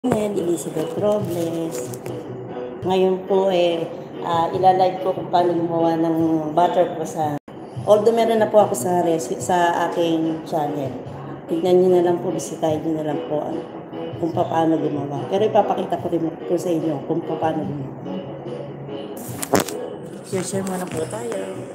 Elizabeth Robles. Ngayon po ilalive ko kung paano gumawa ng butter croissant. Although meron na po ako sa aking channel. Tignan nyo na lang po, bisitahin nyo na lang po kung paano gumawa. Pero ipapakita ko rin po sa inyo kung paano gumawa. Share muna po tayo.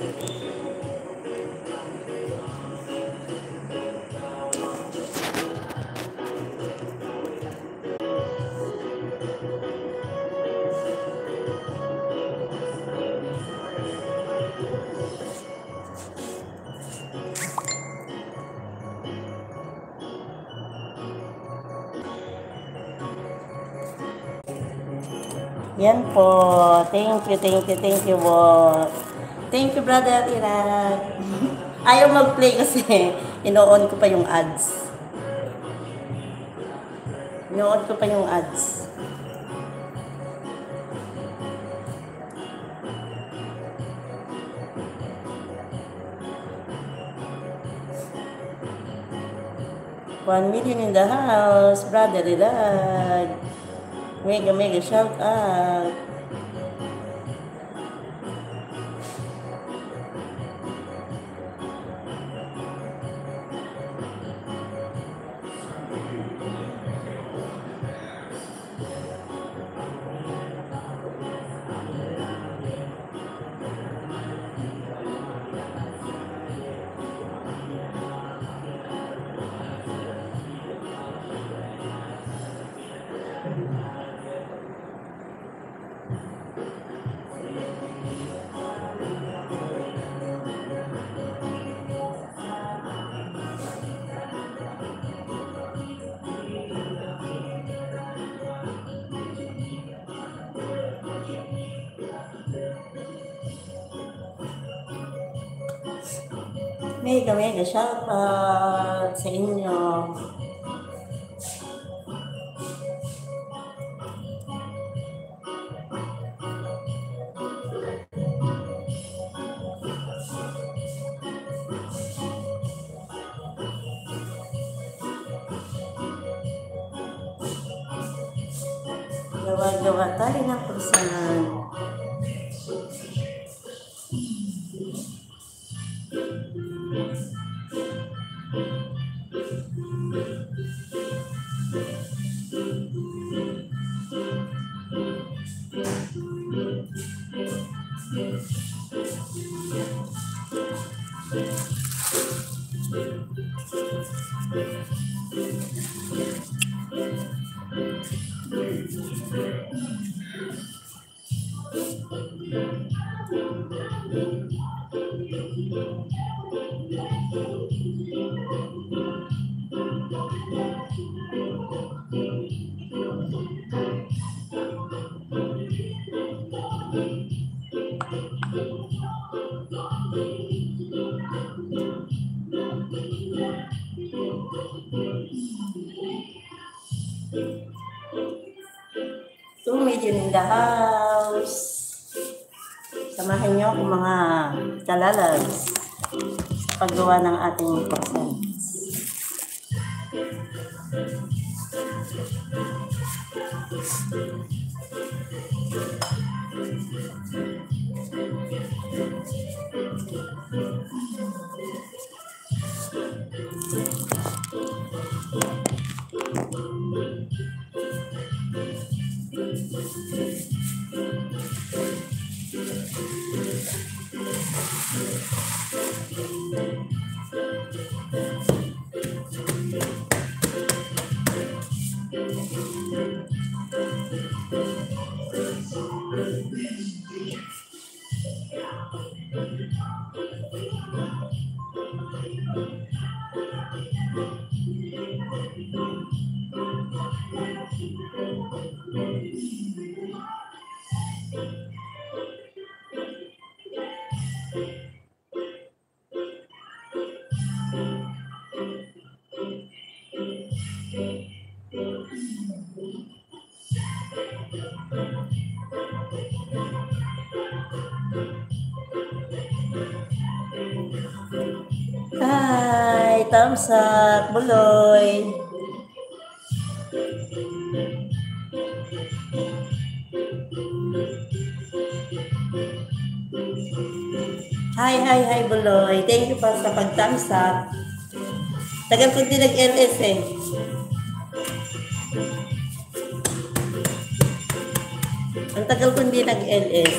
Yan po. Thank you po. Thank you, Brother Irag. Ayaw mag-play kasi ino-on ko pa yung ads. Ino-on ko pa yung ads. $1 million in the house, Brother Irag. Mega shout out. Mega shout out sa inyo. Gawa tayo ng croissant. $2 million in the house. Samahan niyo akong mga kalalas sa paggawa ng ating croissants. Hi, thumbs up, Buloy. Hi, Buloy. Thank you pa sa pag-thumbs up. Tagal ko din nag-LS eh. Ang tagal ko hindi nag-LS.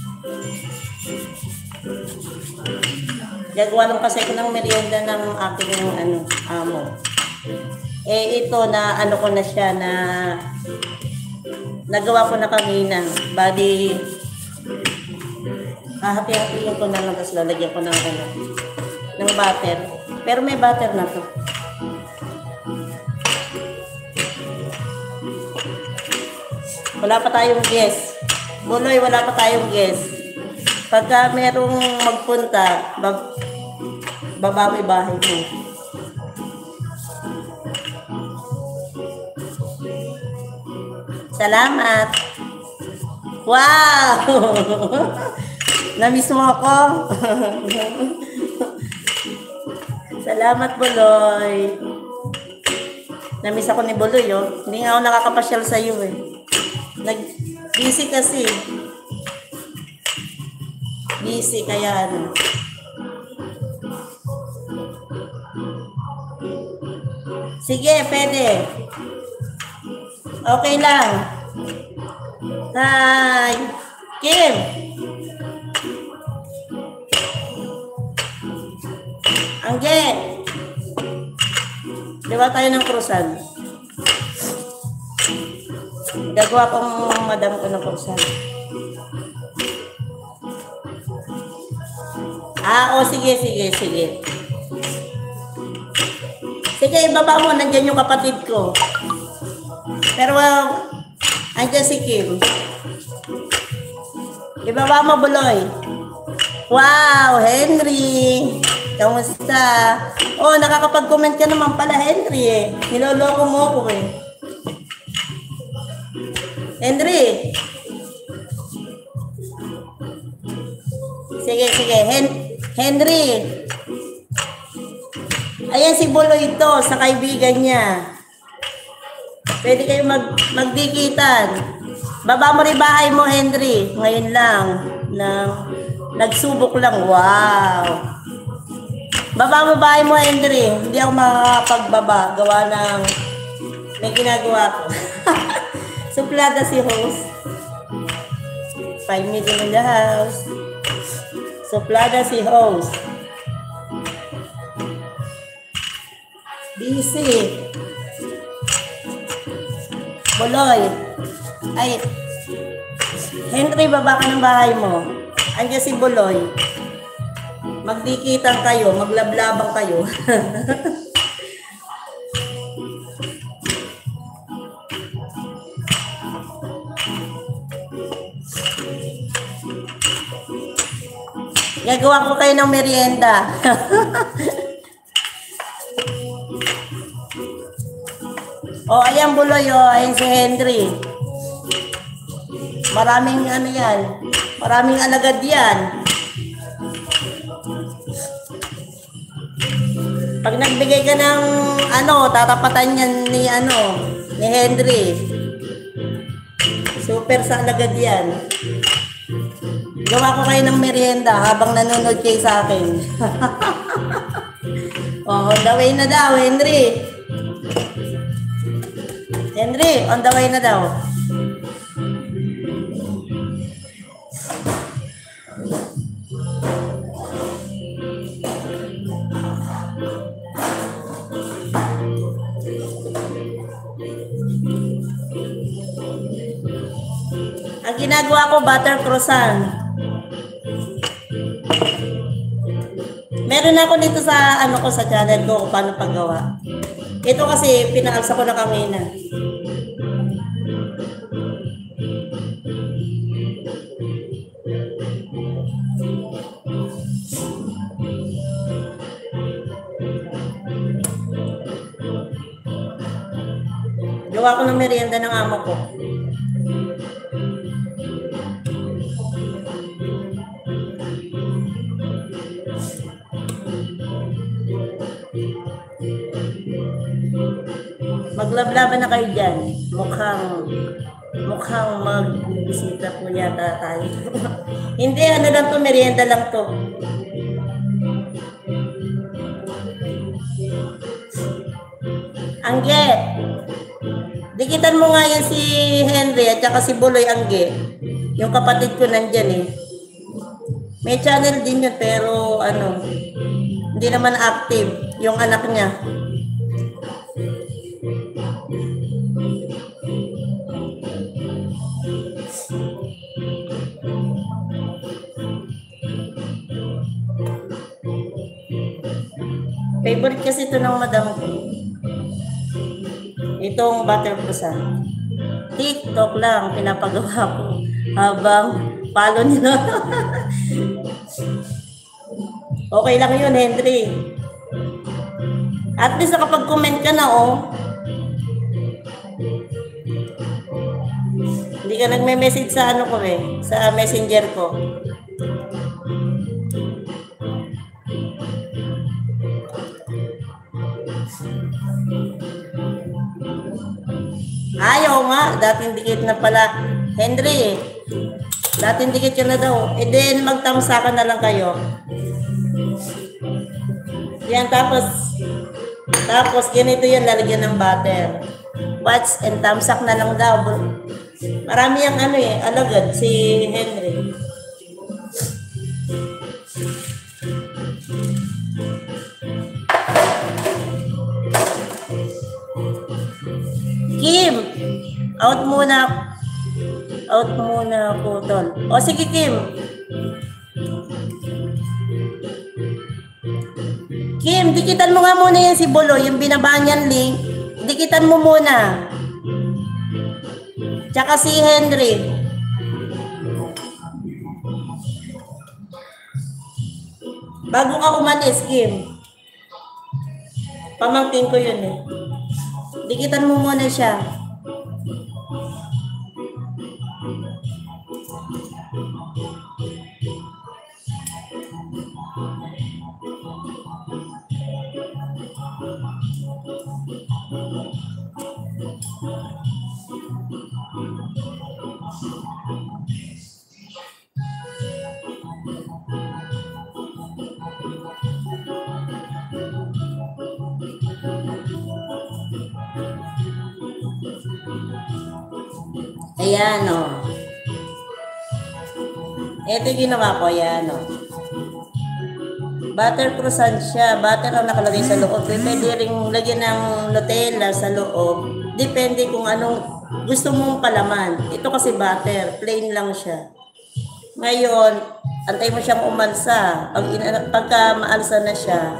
Gagawa lang kasi ko ng merienda ng aking amo. Eh ito na ano ko na siya na nagawa ko na kanina. Bali hahati-hatiin ko na lang tapos lalagyan ko ng butter. Pero may butter na to. Wala pa tayong guest. Buloy, wala pa tayong guest. Pagka merong magpunta, babawi bahay mo. Salamat. Wow! Namiss mo ako. Salamat, Buloy. Namiss ako ni Buloy, oh. Hindi nga ako nakakapasyal sa iyo, eh. Busy kasi. Busy kaya ano. Sige, pwede. Okay lang. Hi. Kim. Angge. Diba tayo ng krusan? Gagawa kong madam ko ng krusan. Sige. Sige, ibaba mo. Nandiyan yung kapatid ko. Pero, andyan si Kim. Ibaba mo, Buloy. Wow, Henry. Kamusta? Oh, nakakapag-comment ka naman pala, Henry eh. Niloloko mo ko eh. Henry. Sige. Henry. Ayan si Buloy ito sa kaibigan niya. Pwede kayo magdikitan. Baba mo rin bahay mo, Henry. Ngayon lang. Nagsubok lang. Wow. Baba mo bahay mo, Henry. Hindi ako makakapagbaba. Gawa ng may ginagawa ko. Suplada si host. 5 million in the house. Suplada si host. Busy. Buloy. Ay, Henry, baba ka ng bahay mo. Andiyan si Buloy. Magdikitan kayo, maglablabang kayo. Gagawa ko kayo ng merienda. Ayan Buloy, ayan si Henry. Maraming yan. Maraming alagad yan. Pag nagbigay ka ng tatapatan yan ni Henry. Super sa alagad yan. Gawa ko kayo ng merienda habang nanonood kayo sa akin. On the way na daw, Henry. Henry, on the way na daw. Ang ginagawa ko, butter croissant. Meron ako dito sa sa channel ko kung paano paggawa. Ito kasi pinaalsa ko na kanina. Gawa ko ng merienda ng amo ko. Maglablaban na kayo dyan. mukhang magbisita po yata tayo. Hindi, ano lang to, merienda lang to. Angge, dikitan mo nga yan si Henry at saka si Buloy Angge. Yung kapatid ko nandyan eh. May channel din yun pero ano, hindi naman active yung anak niya. Favorite kasi ito ng madam ko. Itong butter croissant. TikTok lang pinapagawa ko habang follow nila. Okay lang yun, Henry. At least nakapag-comment ka na, oh. Hindi ka nagme-message sa ano ko eh, sa messenger ko. Ayaw nga, dating dikit na pala. Henry, dating dikit ka na daw. E then, magtamsakan na lang kayo. Yan, tapos ganito yan, lalagyan ng butter. Watch and tamsak na lang daw. Marami yung ano eh, alagad, si Henry. Kim, out muna ako, tol. O sige, Kim. Kim, dikitan mo nga muna yan si Bolo, yung binabaan niyan link. Dikitan mo muna. Tsaka si Henry. Bago ka umalis, Kim. Pamangkin ko yun eh. Dikitan mo muna siya. Ayan o. Ito yung ginawa ko. Ayan o. Butter croissant siya. Butter ang nakalagay sa loob. Pwede rin lagyan ng Nutella sa loob. Depende kung anong gusto mong palaman. Ito kasi butter. Plain lang siya. Ngayon, antay mo siyang umalsa. Pagka maalsa na siya,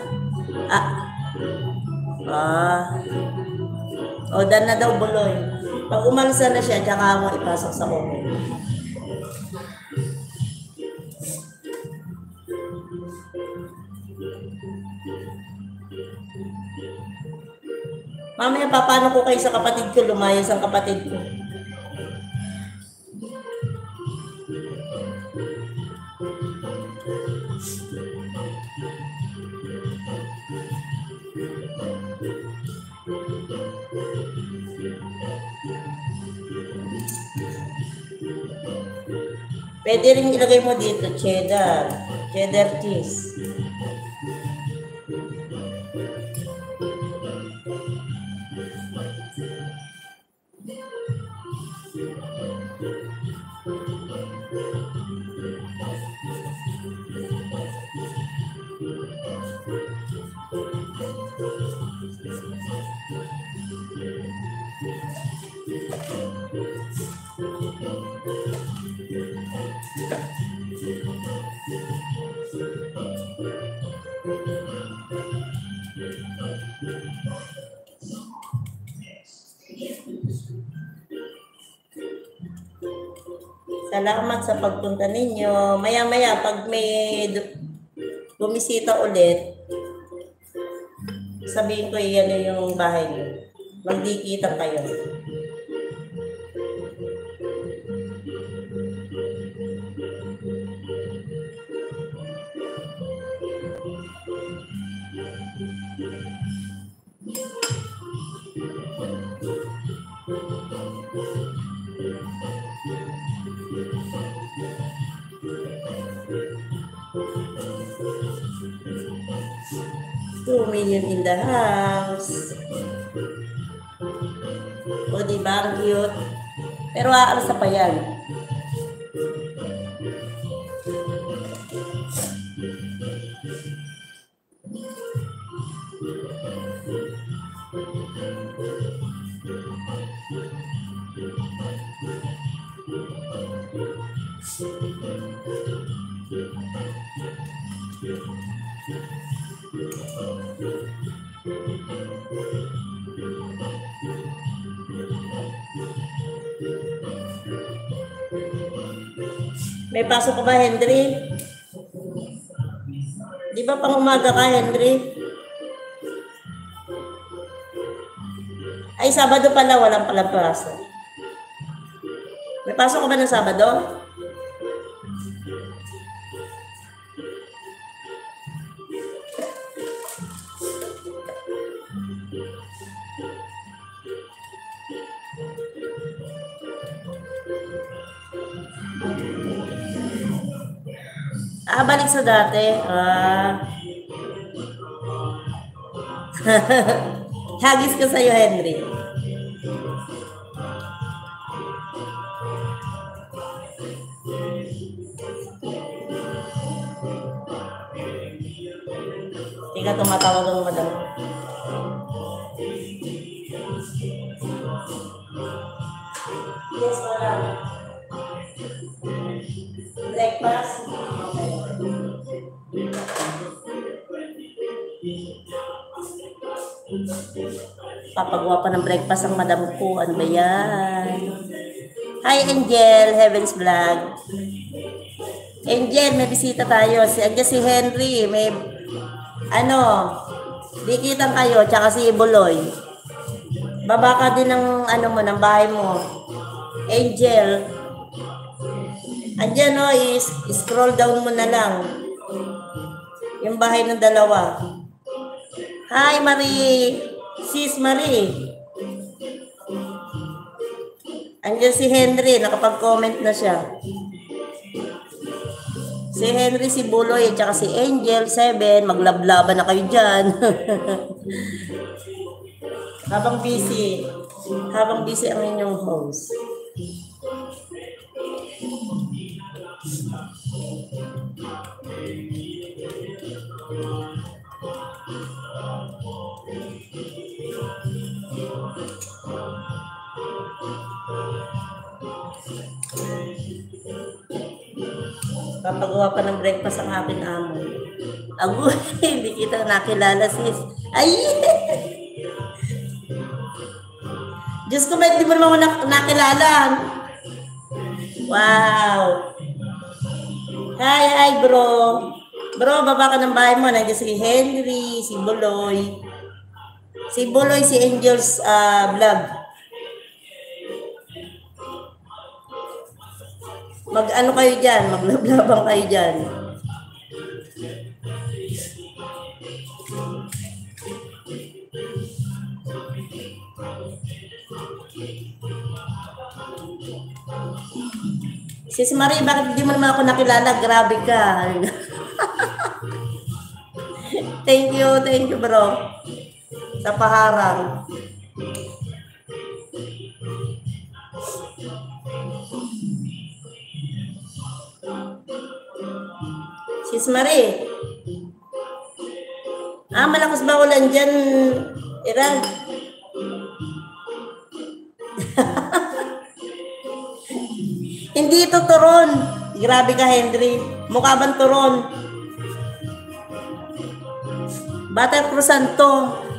o dan na daw Buloy. Pag umalsa na siya, tsaka mo ipasok sa oven. Mamaya paano ko kayo sa kapatid ko, lumayas ang kapatid ko. Pwede rin ilagay mo dito, cheddar cheese. Salamat sa pagpunta ninyo. Maya-maya, pag may bumisita ulit, sabihin ko yan yung bahay niyo. Magdikita kayo. $2 million in the house. O, diba? Ang cute. Pero aalsa pa yan. May pasok ka ba, Henry? Di ba pang umaga ka, Henry? Ay, Sabado pala, walang pala pasok. May pasok ka ba ng Sabado? Balik sa dati. Hagis ko sa'yo, Henry. Tika, tumatawag ang madam. Yes, madam. Breakfast? Papagawa pa ng breakfast ang madam ko. Ano ba yan? Hi, Angel. Heaven's Vlog. Angel, may bisita tayo. Andiyan si Henry. May, dikitan kayo. Tsaka si Buloy. Baba ka din ng, ng bahay mo. Angel. Andiyan, scroll down mo na lang. Yung bahay ng dalawa. Hi, Marie. Sis Marie. Andiyan si Henry, nakapag-comment na siya. Si Henry, si Buloy, at saka si Angel, 7. Maglablaban na kayo dyan. Habang busy ang inyong host. Papagawa pa ng breakfast ang aking amo. Agoy, hindi kita nakilala, sis. Ay! Diyos ko, ba't di mo naman nakilala? Wow! Hi, bro. Bro, baba ka ng bahay mo. Nandiyan si Henry, si Buloy. Si Buloy, si Angel's vlog. Mag-ano kayo dyan? Maglablabang kayo dyan. Sis Marie, bakit di mo naman ako nakilala? Grabe ka. Thank you bro. Sa paharang. Sis Marie. Malakas ba ulan dyan, Iran? Hindi ito turon. Grabe ka, Henry. Mukha bang turon? Butter croissant to.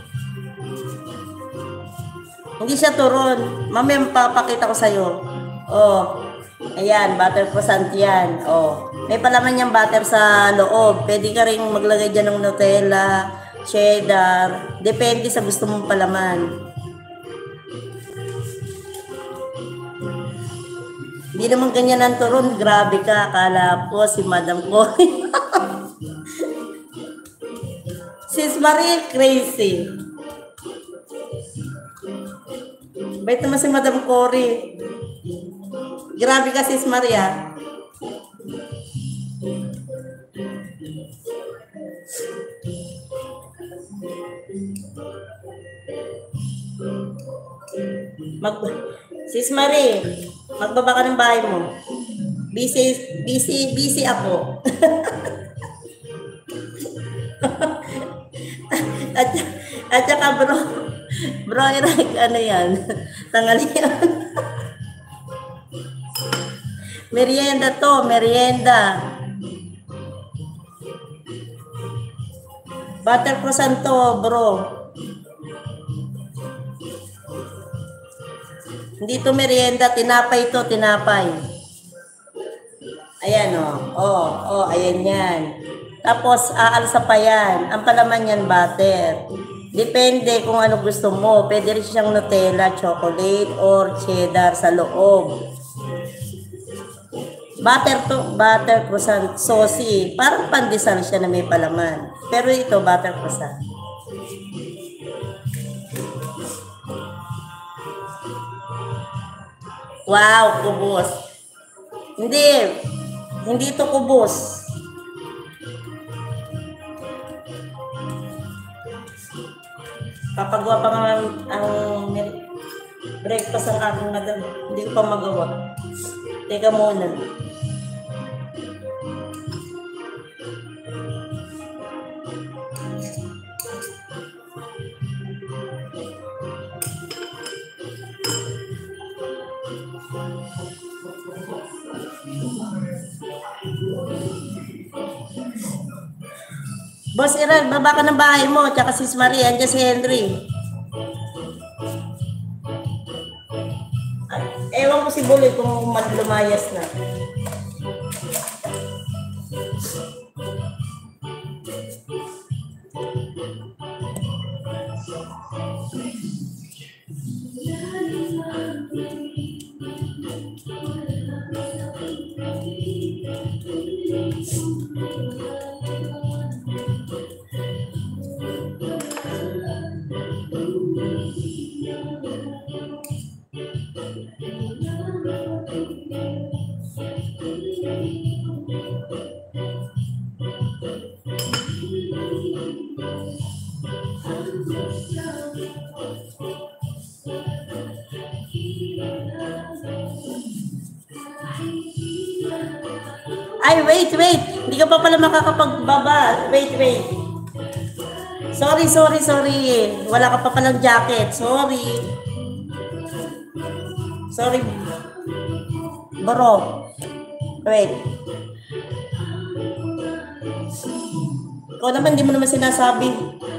Hindi siya turon. Mamaya papakita ko sa'yo. Oh. Ayan, butter croissant yan. Oh. May palaman niyang butter sa loob. Pwede ka rin maglagay dyan ng Nutella, cheddar. Depende sa gusto mong palaman. Hindi naman ganyan ang turon. Grabe ka. Akala ko si Madam Cory. Sis Marie, crazy. Bait naman si Madam Cory. Grabe ka, Sis Maria. Sis Marie, magbaba ka ng bahay mo. Busy ako. at saka bro, ano yan? Tanghalian. Merienda to, merienda. Butter croissant to, bro. Hindi to merienda, tinapay to, tinapay. Ayan ayan yan. Tapos aalsa pa yan. Ang palaman yan, butter. Depende kung ano gusto mo. Pwede rin siyang Nutella, chocolate, or cheddar sa loob. Butter croissant, saucy. Parang pandesal siya na may palaman. Pero ito, butter croissant. Wow, kubos. Hindi ito kubos. Papagawa pa nga ang breakfast ang aking madam. Hindi ko pa magawa. Teka muna. Boss Iran, baba ka ng bahay mo, tsaka Sis Maria, andyan si Henry. Ewan ko si Buloy kung lumayas na. Ay, wait. Hindi ka pa pala makakapagbaba. Wait. Sorry. Wala ka pa palang jacket. Sorry. Bro. Wait. Ikaw naman, hindi mo naman sinasabi.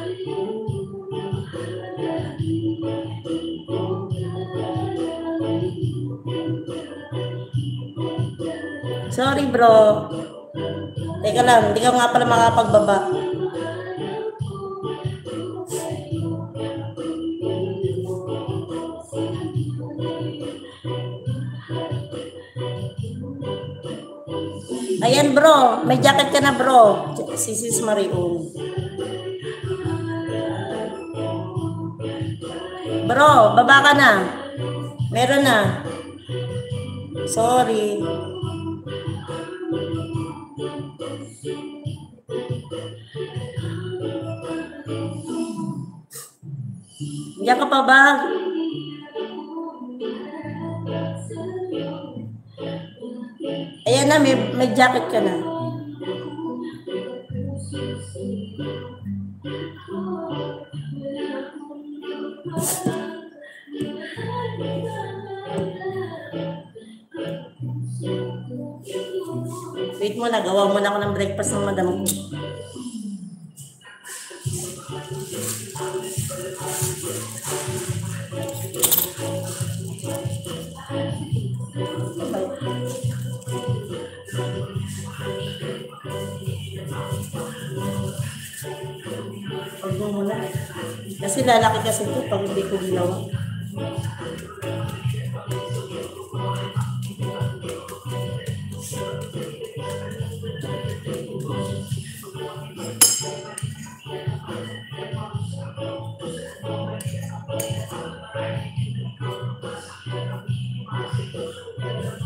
Sorry, bro. Teka lang, hindi ka nga pala makapagbaba. Ayan, bro. May jacket ka na, bro. Si Sis Marion. Bro, baba ka na. Meron na. Sorry. Diyan ka pa ba? Ayan na, may jacket ka na. Wait mo na, gawa mo na ako ng breakfast ng madam ko. Pag mo na. Kasi lalaki kasi ito pag hindi ko ginawa.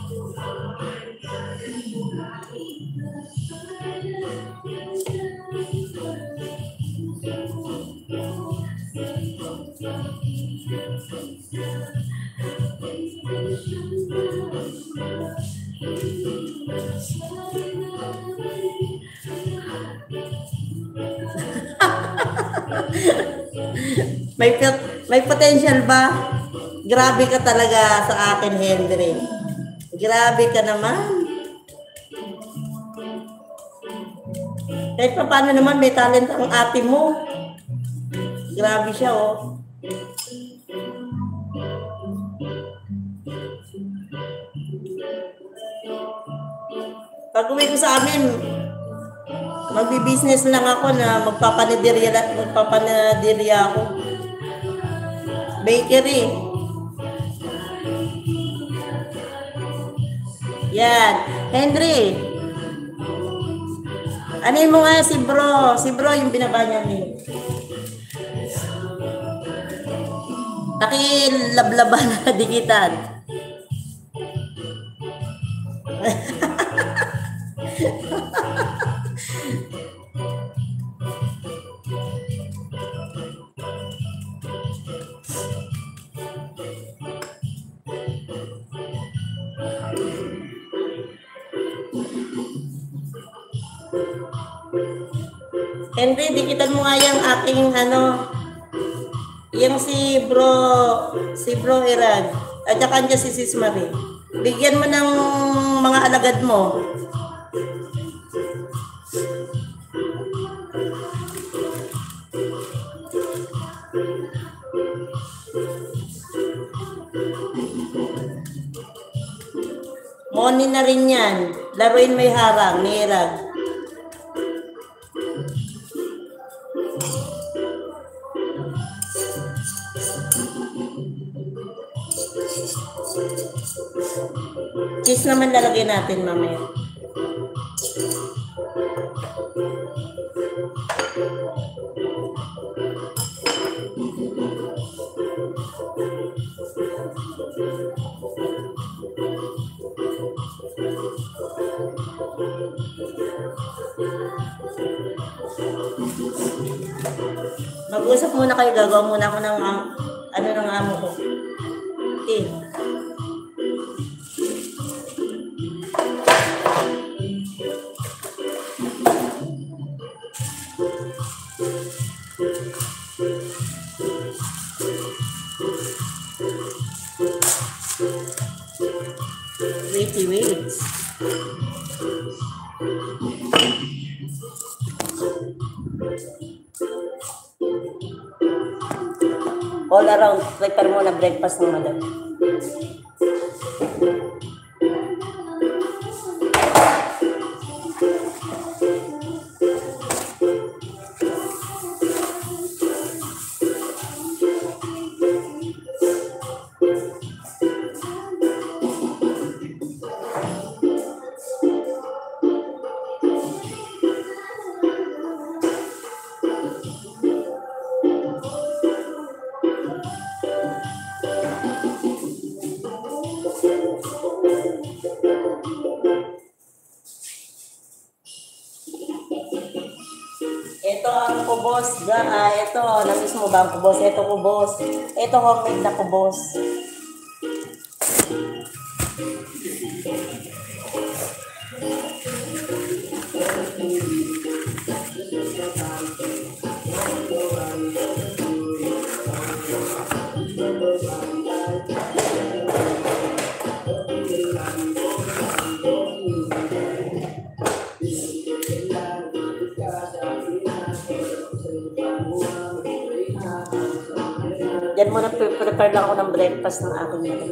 May potential ba? Grabe ka talaga sa akin, Henry. Grabe ka naman. Kahit pa paano naman, may talent ang ate mo. Grabe siya, oh. Pag uwi ko sa amin, magbi-business lang ako na magpapanadirya ako. Bakery. Yan. Henry. Anin mo nga si bro. Si bro yung binaba niya niyo. Nakilablaban na dikitan. Henry, dikitan mo nga yung aking yung si bro Irad, at saka niya si Sis Marie. Bigyan mo ng mga alagad mo. Money na rin yan. Laruin may harang, ni Irad. Cheese naman lalagyan natin mamaya. Mag-usap muna kayo, gagawa muna ako ng ng amo ko. Okay. Pretty waves. All around, prepare mo na breakfast ng madam. Ito ang kubos. Ito, namiss mo ba ang kubos? Ito kubos. Ito homemade na kubos. Yan muna, prepare lang ako ng breakfast ng aking mga.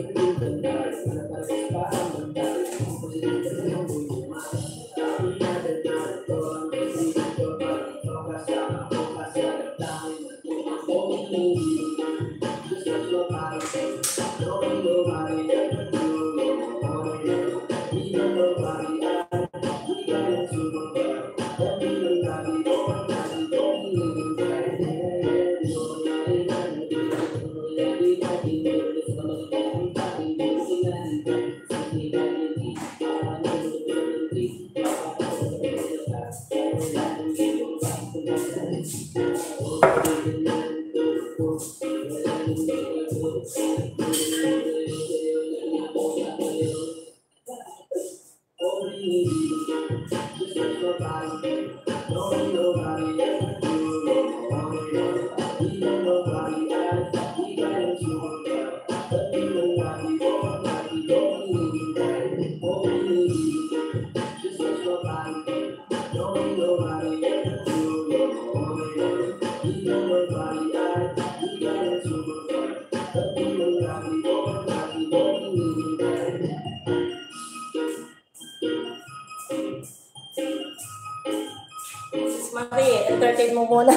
entertain mo muna.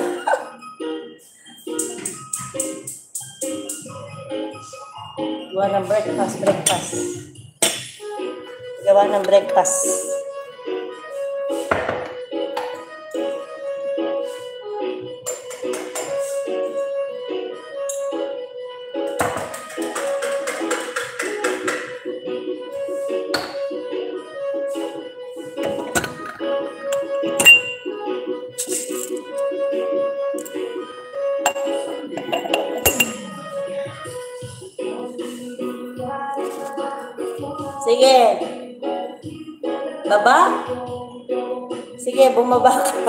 Gawa ng breakfast. Gawa ng breakfast. Sige. Baba? Sige, bumaba ka.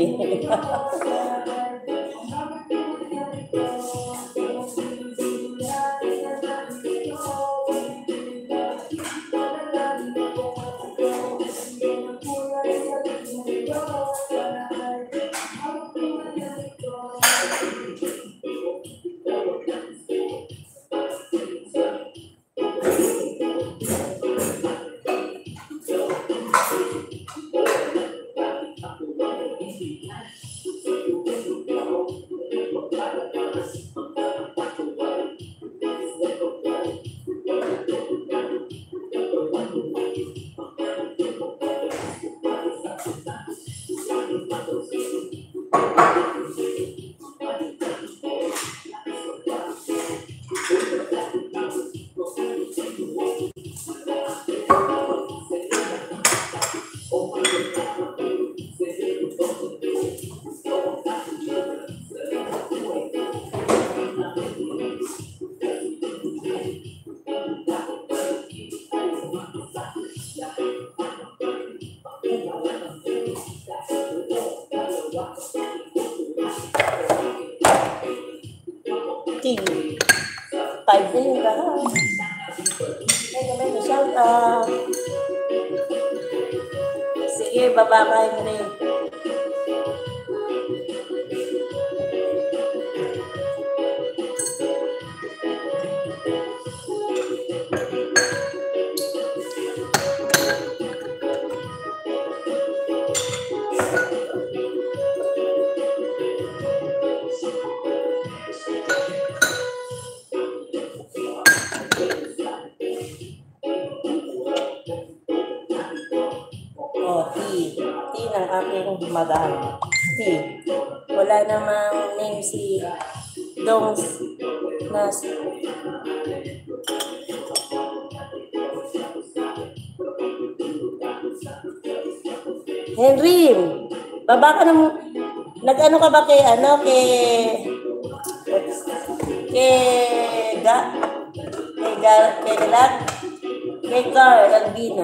Tea. 5 din ka. May shout out. Sige, baba ka, Henry. Ng aking madam. Tea. Wala namang name si Dongs Nas. Henry, baba ka ng nag-ano ka ba kay Gar Albina.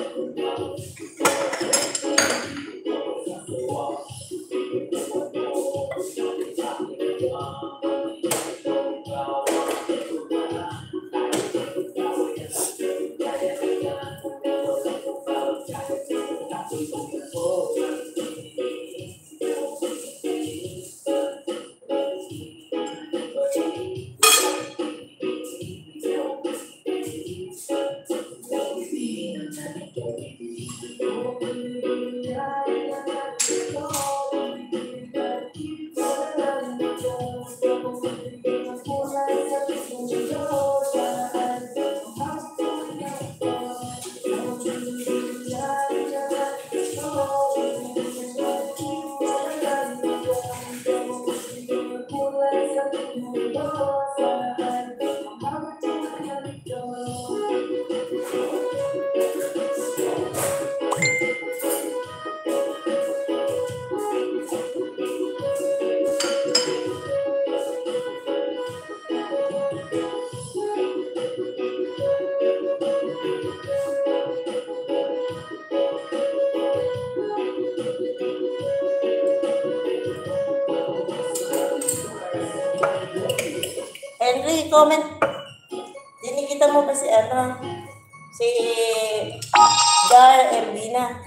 Henry, comment. Dinikita mo ba si si Gar Embina?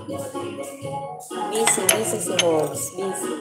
Busy si Hobbs. Busy.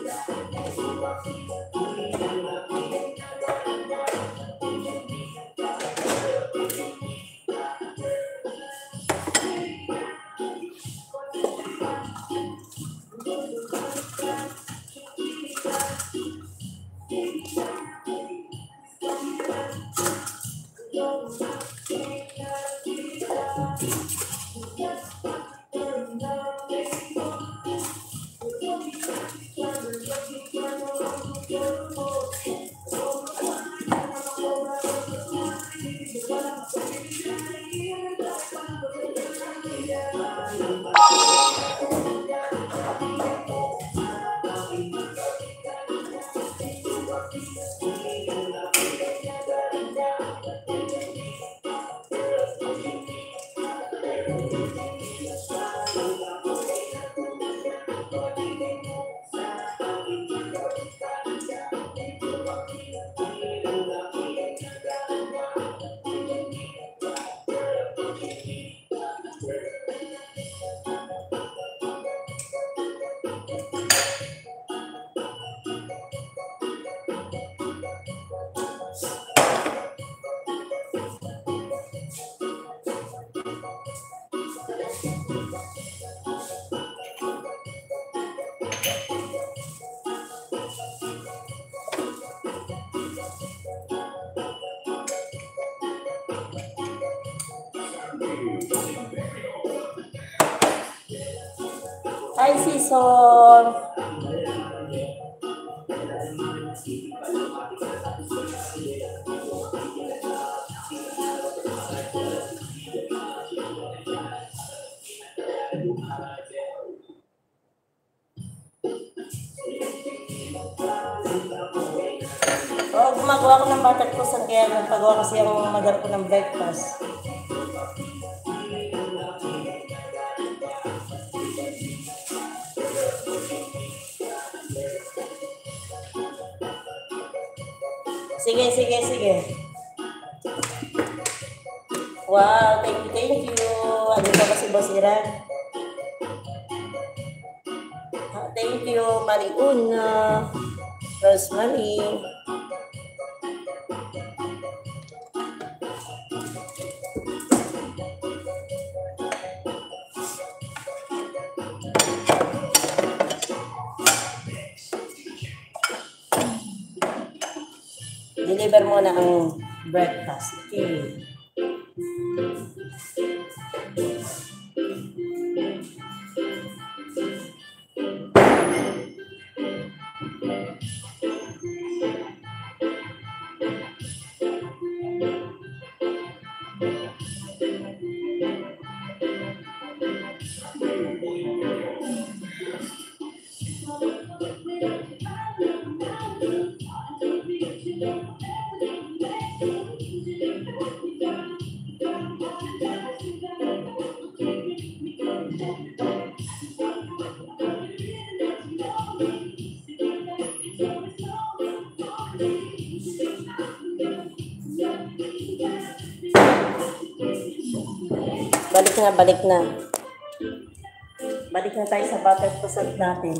Hi, Season! Oh, gumagawa ko ng butter croissant kaya nagpagawa kasi ang mother ko ng breakfast. Sige. Wow, thank you. Ano pa si Boss Iran? Thank you, Mariuna, Rosemary. Deliver mo na ang breakfast. Okay. Balik na. Balik na tayo sa butter croissant natin.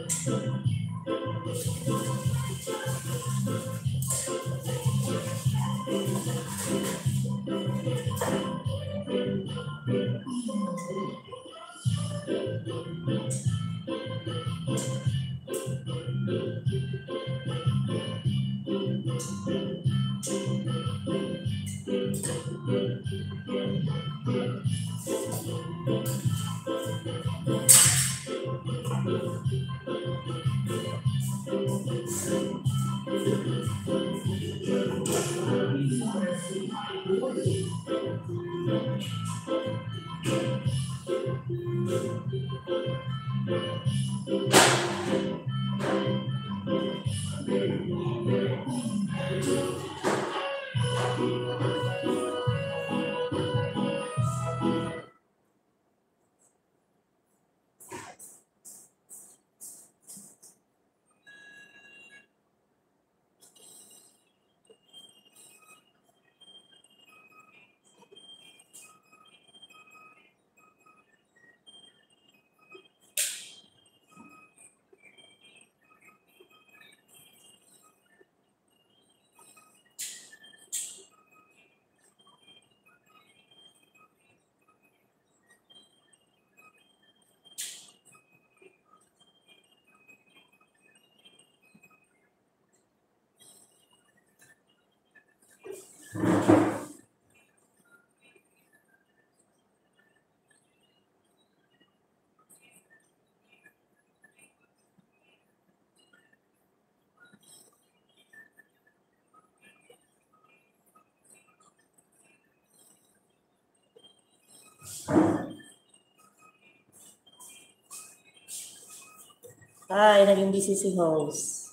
Ay, naging busy si host.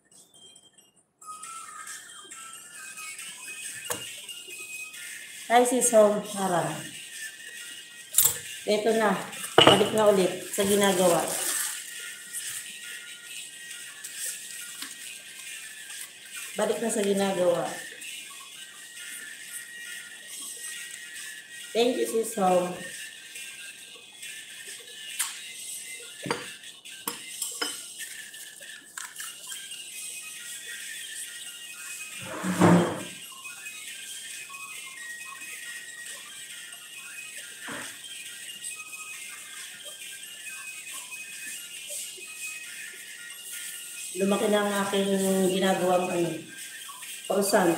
Hi, sis home. Harang. Ito na. Balik na ulit sa ginagawa. Balik na sa ginagawa. Thank you, sis home. Lumaki na ang aking ginagawang pausan.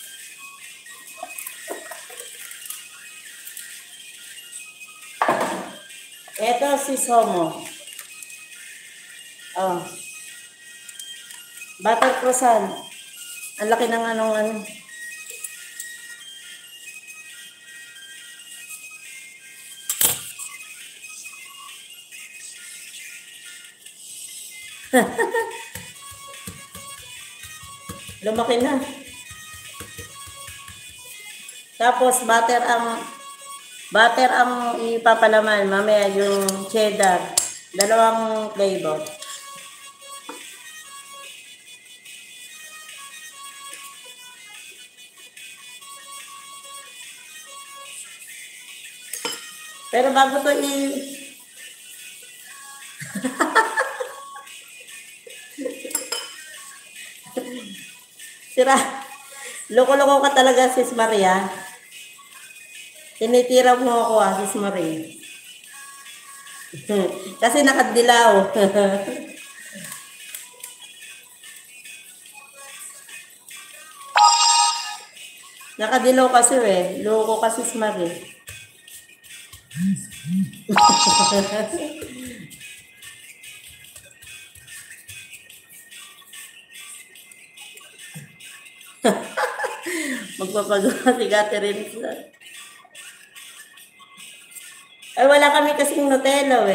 Eto si Somo. Oh. Butter croissant. Ang laki ng ano. Lumaki na. Tapos butter ang ipapalaman. Mamaya yung cheddar. 2 flavor. Pero bago to Sira. Loko-loko ka talaga, Sis Maria. Tinitira mo ako, Sis Maria. Kasi nakadilaw. Nakadilaw kasi Loko kasi, Sis Maria. Magpapagawa si Catherine. Ay, wala kami kasing Nutella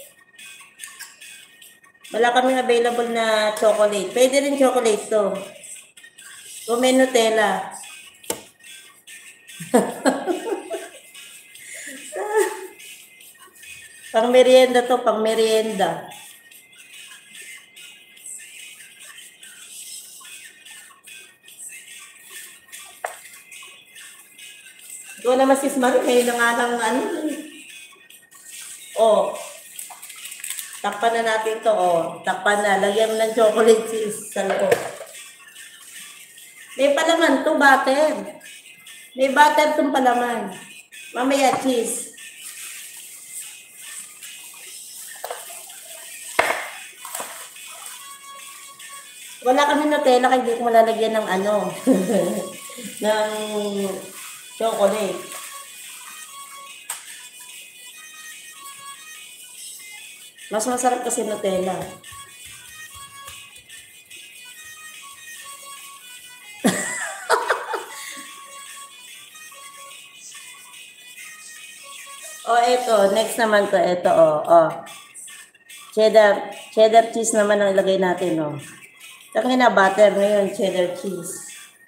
Wala kaming available na chocolate. Pwede rin chocolate to. Kung may Nutella. Pang merienda to, pang merienda. Ito naman Sis Marie, ngayon na nga lang Oh. Takpan na natin to, oh. Takpan na. Lagyan mo ng chocolate cheese sa loob. May palaman to, butter. May butter tong palaman. Mamaya, cheese. Wala kami Nutella, kaya hindi ko malalagyan ng ano, ng chocolate. Mas masarap kasi Nutella. Oh, ito. Next naman to. Ito, oh. Cheddar cheese naman ang ilagay natin, oh. Tapos na butter ngayon, cheddar cheese.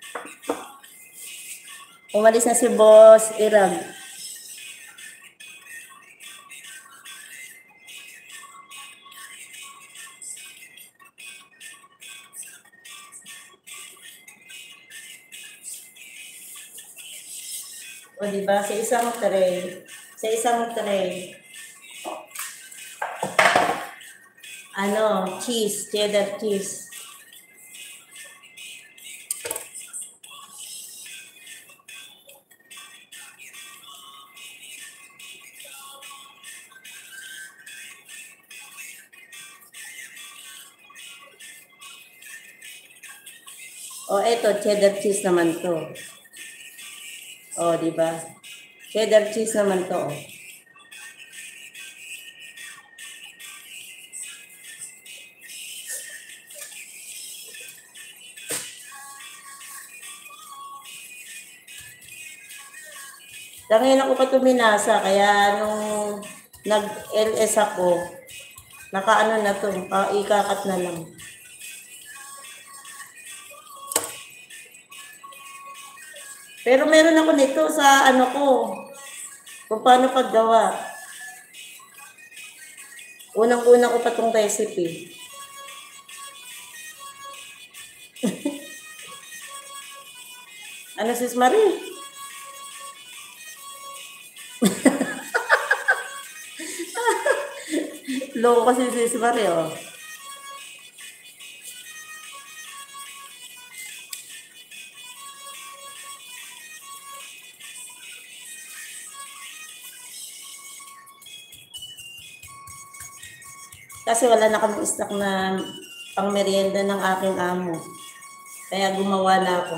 Umalis na si Boss Irag. O, diba? Sa isang tray, ano, cheese, cheddar cheese. O, eto, cheddar cheese naman to. O, diba? Cheddar cheese naman to, oh. Ngayon ako pa tuminasa, kaya nung nag-LS ako, nakaano na to, ikakat na lang. Pero meron ako nito sa ano ko, kung paano paggawa. Unang-unang ko pa itong recipe. Ano sis Marie? Loko kasi sis Marie, oh. Kasi wala na kaming stock na pang merienda ng aking amo. Kaya gumawa na ako.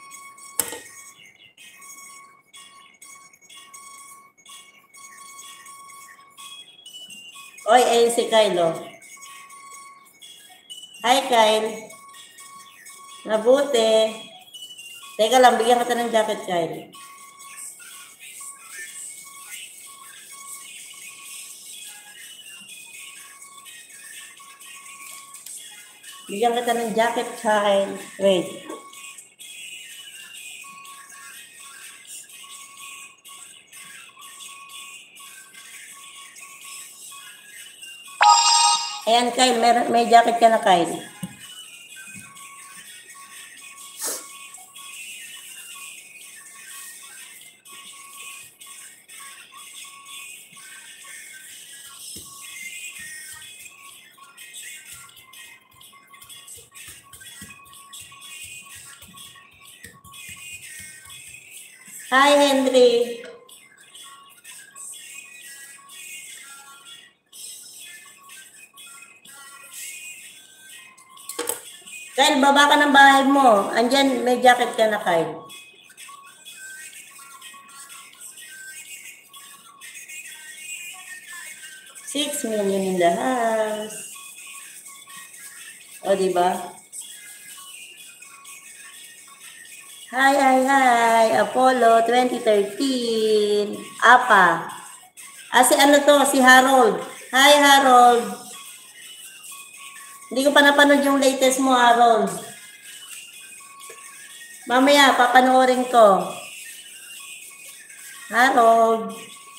Oy, ayun si Kyle, oh. Hi, Kyle. Mabuti. Teka lang, bigyan kita ng jacket, Kyle. Bigyan kita ng jacket, Kyle. Wait. Ayan, Kyle. May jacket ka na, Kyle. Hi, Henry. Kyle, baba ka ng bahay mo. Andyan, may jacket ka na, Kyle. $6 million in the house. O, diba? Hi, Apollo 2013. Apa. Si ano to, si Harold. Hi, Harold. Hindi ko pa napanood yung latest mo, Harold. Mamaya, papanoorin ko. Harold.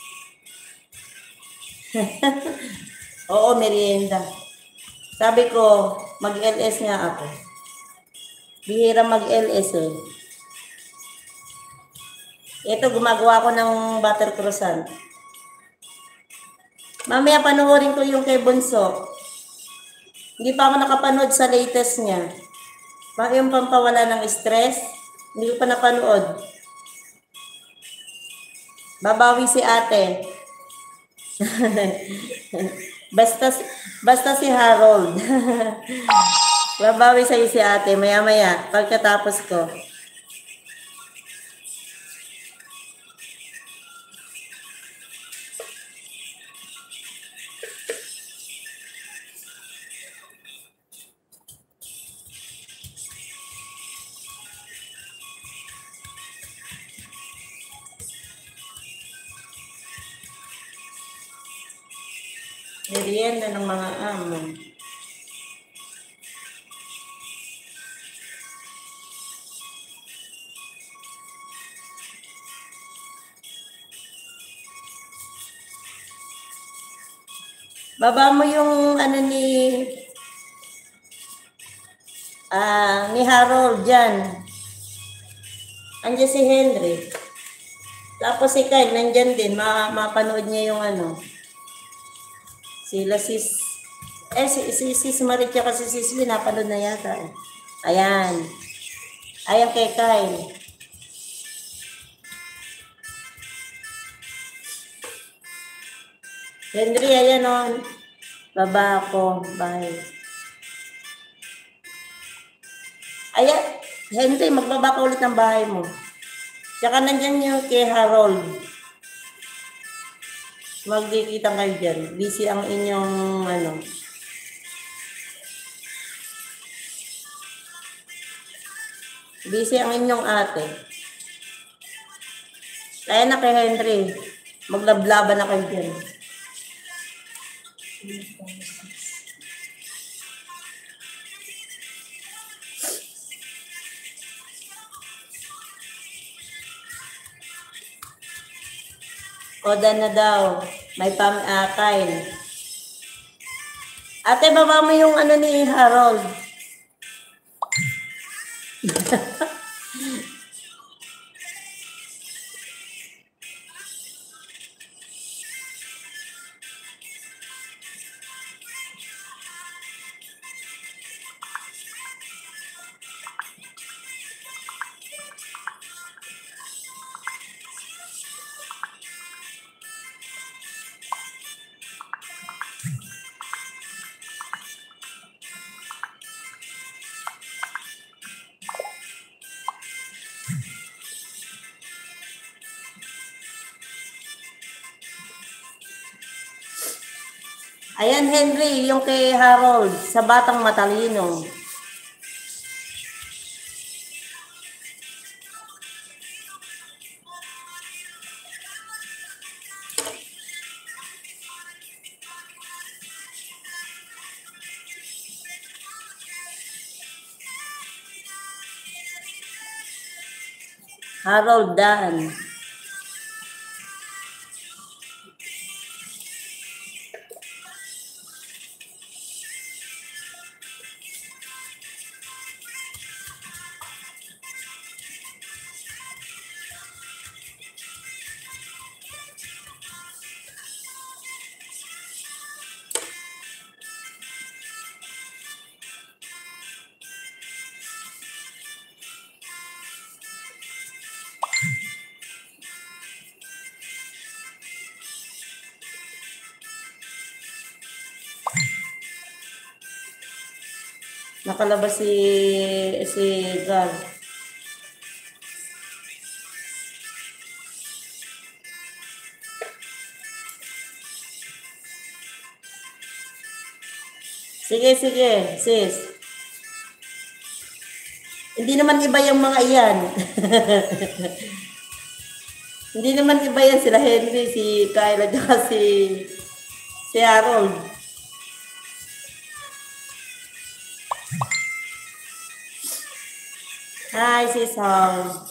Oo, merienda. Sabi ko, mag-LS nga ako. Bihira mag-LS eh. Ito, gumagawa ko ng butter croissant. Mamaya panoorin ko yung kay Bunso. Hindi pa ako nakapanood sa latest niya. Bakit yung pampawala ng stress? Hindi ko pa napanood. Babawi si ate. basta si Harold. Babawi sa'yo si ate, maya-maya, pagkatapos ko. Merienda ng mga amo. Baba mo yung ano ni Harold dyan. Andiyan si Henry. Tapos si Kyle, nandyan din. Mapanood niya yung ano. Sila si Maritia kasi si Sis napanood na yata. Ayan. Ayan kay Kyle. Henry, ayan o. Baba ako. Bye. Ayan. Henry, magbaba ka ulit ng bahay mo. Tsaka nandyan yung kay Harold. Magkikita kayo dyan. Busy ang inyong ano. Busy ang inyong ate. Kaya na kay Henry. Maglablaban na kayo dyan. Oda na daw. May Kyle. Ate, baba mo yung ano ni Harold. Ayan, Henry, yung kay Harold, sa batang matalino. Harold Dan. Nakalabas si Gal. Sige, sis. Hindi naman iba yung mga iyan. Hindi naman iba yan sila Henry, si Kyle, at si Harold. Hi, sis Hong.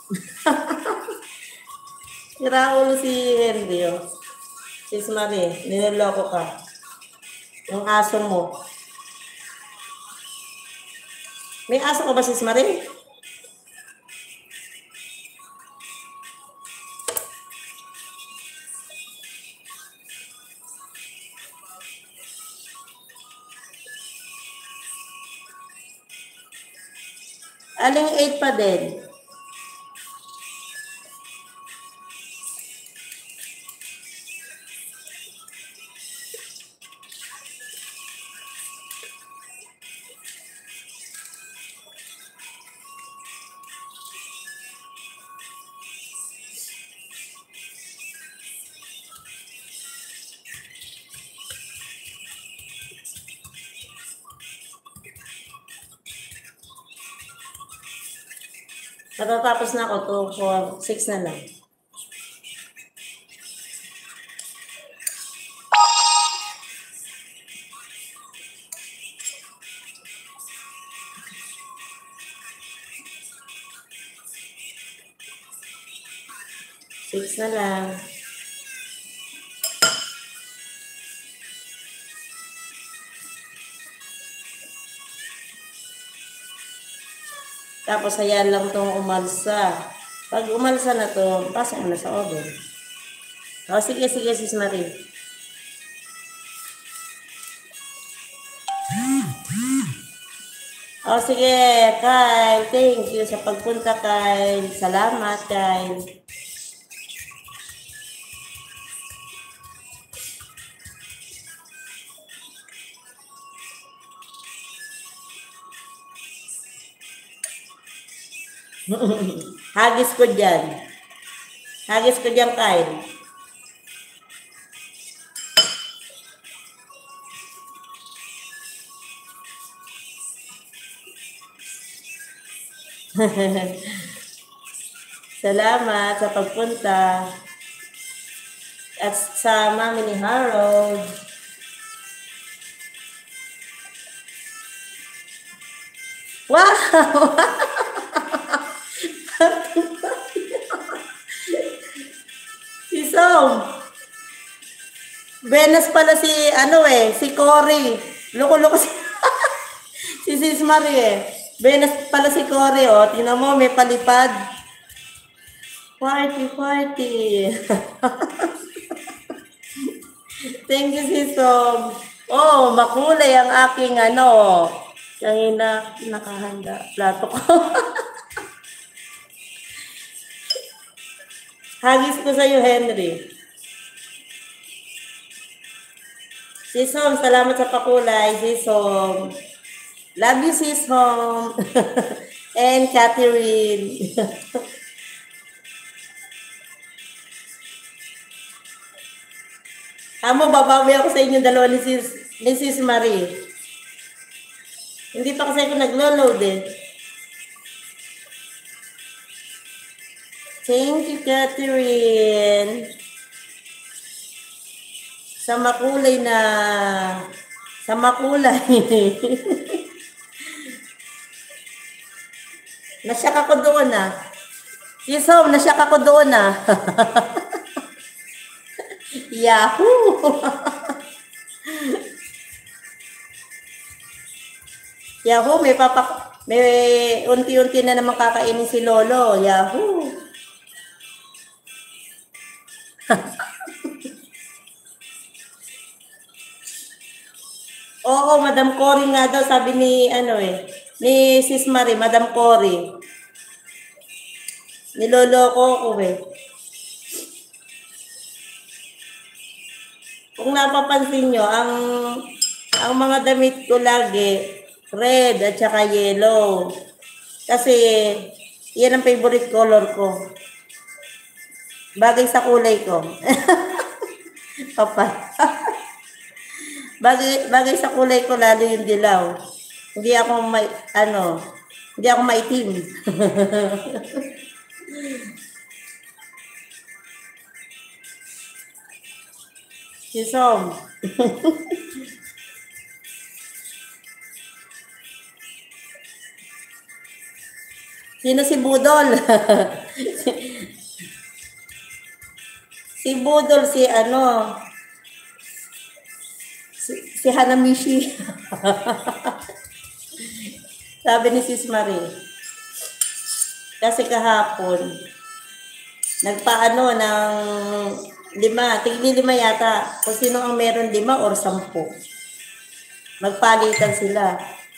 Sira ulo si Henry, oh. Sis Marie, niloloko ka. Yung aso mo. May aso ka ba, Sis Marie? Aling 8 pa din. Natatapos na ako, 2, 4, 6 na lang. Six na lang. Tapos hayaan lang itong umalsa. Pag umalsa na to, pasok mo na sa oven. O, sige, Sis Marie. O, sige, Kyle. Thank you sa pagpunta, Kyle. Salamat, Kyle. Hagis ko dyan. Hagis ko dyan, Kyle. Salamat sa pagpunta. At sa mami ni Harold. Wow! Si Som. Venus pala si, si Cory. Loko-loko si, si Sis Marie eh. Venus pala si Cory, oh. Tingnan mo, may palipad. Party. Thank you, Sis Som. Oh, makulay ang aking yung nakahanda. Plato ko. Hagis ko sa'yo, Henry. Sis Hom, salamat sa pakulay. Sis Hom. Love you, Sis Hom. And Catherine. Amo, babawi ako sa inyo dalawa ni Sis Marie. Hindi pa kasi ako naglo-load eh. Thank you, Catherine. Sa makulay. Nasyak ako doon ah. Sis Hom, nasyak ako doon ah. Yahoo! Yahoo, may unti-unti na naman kakainin si Lolo. Yahoo! Oo, Madam Cory nga daw, sabi ni, ni Sis Marie, Madam Cory. Niloloko ko eh. Kung napapansin nyo, ang mga damit ko lagi, red at saka yellow. Kasi, yan ang favorite color ko. Bagay sa kulay ko. Papa. Bagay sa kulay ko, lalo yung dilaw. Hindi ako hindi ako maitim. Si Som. Sino si Budol? Si Budol, si Hanamichi. Sabi ni Sis Marie. Kasi kahapon, nagpaano ng 5, tigli 5 yata. Kung sino ang meron 5 or 10. Magpalitan sila.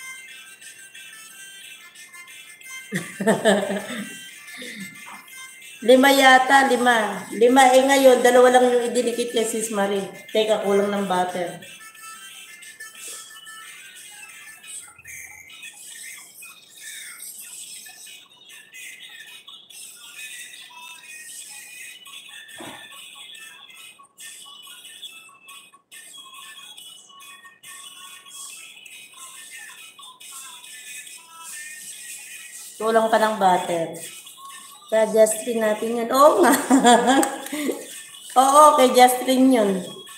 Lima yata, 5. 5 ngayon, 2 lang yung idinikit kay Sis Marie. Teka, kulang ng butter. Kulang pa ng butter. Kaya Justine natin yan. Oo nga. Oo, kay Justine yun.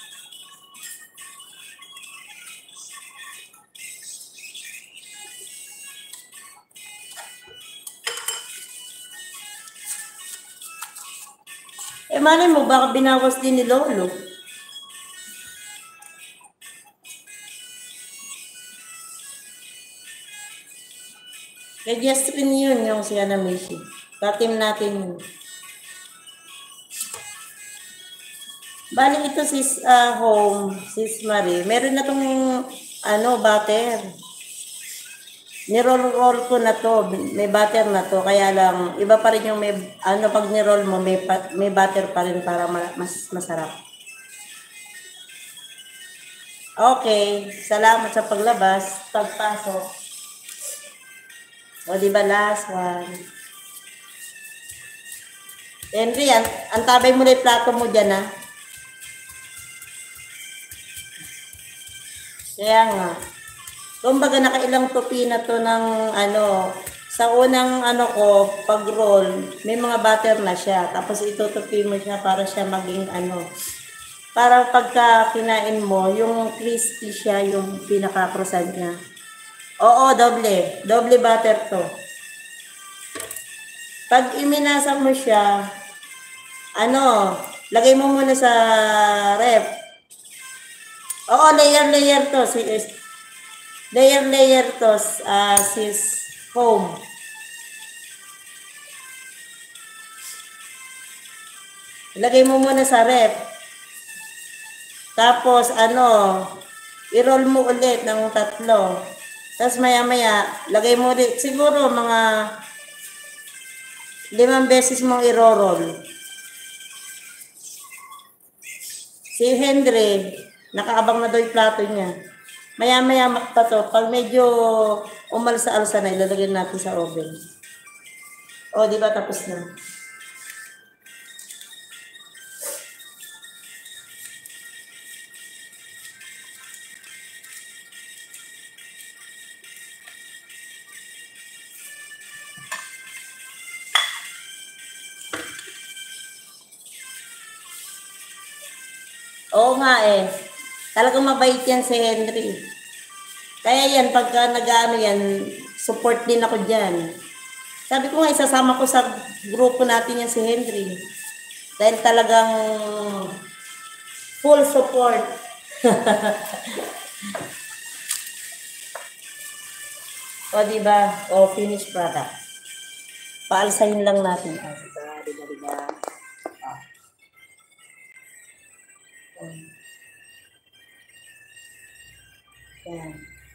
Malay mo, baka binawas din ni Lolo. Kay Justine yun, yung si Hanamichi. Tatim natin yun. Bali ito sis home, Sis Marie. Meron na tong butter. Ni-roll ko na to. May butter na to. Kaya lang, iba pa rin yung pag ni-roll mo, may butter pa rin para mas masarap. Okay. Salamat sa paglabas. Pagpasok. O, diba last one? Henry, antabay mo na yung plato mo dyan, ha? Kaya nga. Kumbaga nakailang tupi na to ng sa unang pag-roll, may mga butter na siya. Tapos itutupi mo siya para siya maging para pagka kinain mo, yung crispy siya, yung pinaka-croissant niya. Oo, doble. Doble butter to. Pag iminasa mo siya, lagay mo muna sa ref. Oo, layer to. Layer to, sis home. Ilagay mo muna sa ref. Tapos, i-roll mo ulit ng 3. Tapos maya-maya, lagay mo ulit. Siguro mga 5 beses mong i-roll. Si Henry, nakaabang na daw yung plato niya. Maya-maya pa to. Pag medyo umalsa-alsa na, ilalagay natin sa oven. O, di ba tapos na? Oo nga eh. Talagang mabait yan si Henry. Kaya yan, pagka yan, support din ako dyan. Sabi ko nga, isasama ko sa grupo natin yan si Henry. Dahil talagang full support. O, diba? O, finished product. Paalsahin lang natin. Diba? Yan.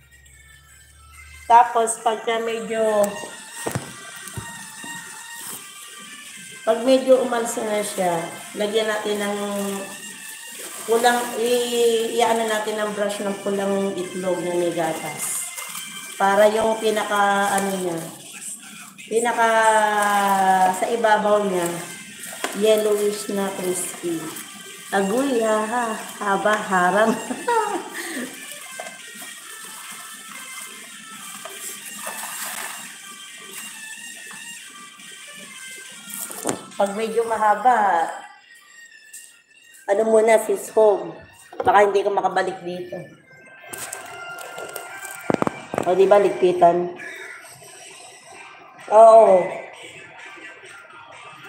Tapos, pag medyo umalsa na siya, lagyan natin ng pulang, iano natin ng brush ng pulang itlog na may gatas. Para yung pinaka sa ibabaw niya, yellowish na crispy. Agoy, haba, harang. Pag medyo mahaba, muna, sis home. Baka hindi ka makabalik dito. O, di ba, ligpitan? Oo.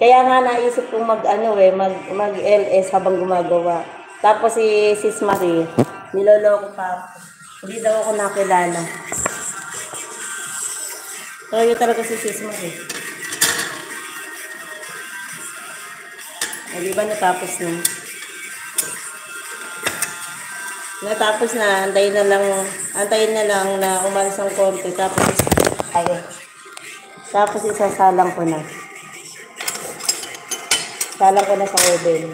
Kaya nga naisip kong mag LS habang gumagawa. Tapos si Sis Marie, niloloko pa ako. Hindi daw ako nakilala. So, yun talaga si Sis Marie. Di ba natapos na? Natapos na, antayin na lang na umalis ang konti. Tapos isasalang ko na. Salang ko na sa oven.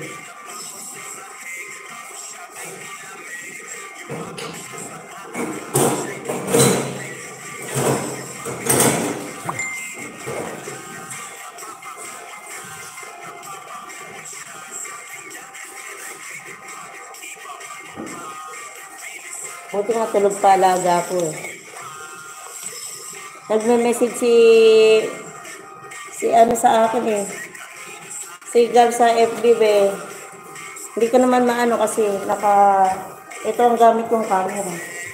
Buti nga tulog pa alaga ko eh. Nagme-message si ano sa akin eh. Si Gab sa FB eh. Hindi ko naman maano kasi ito ang gamit kong camera.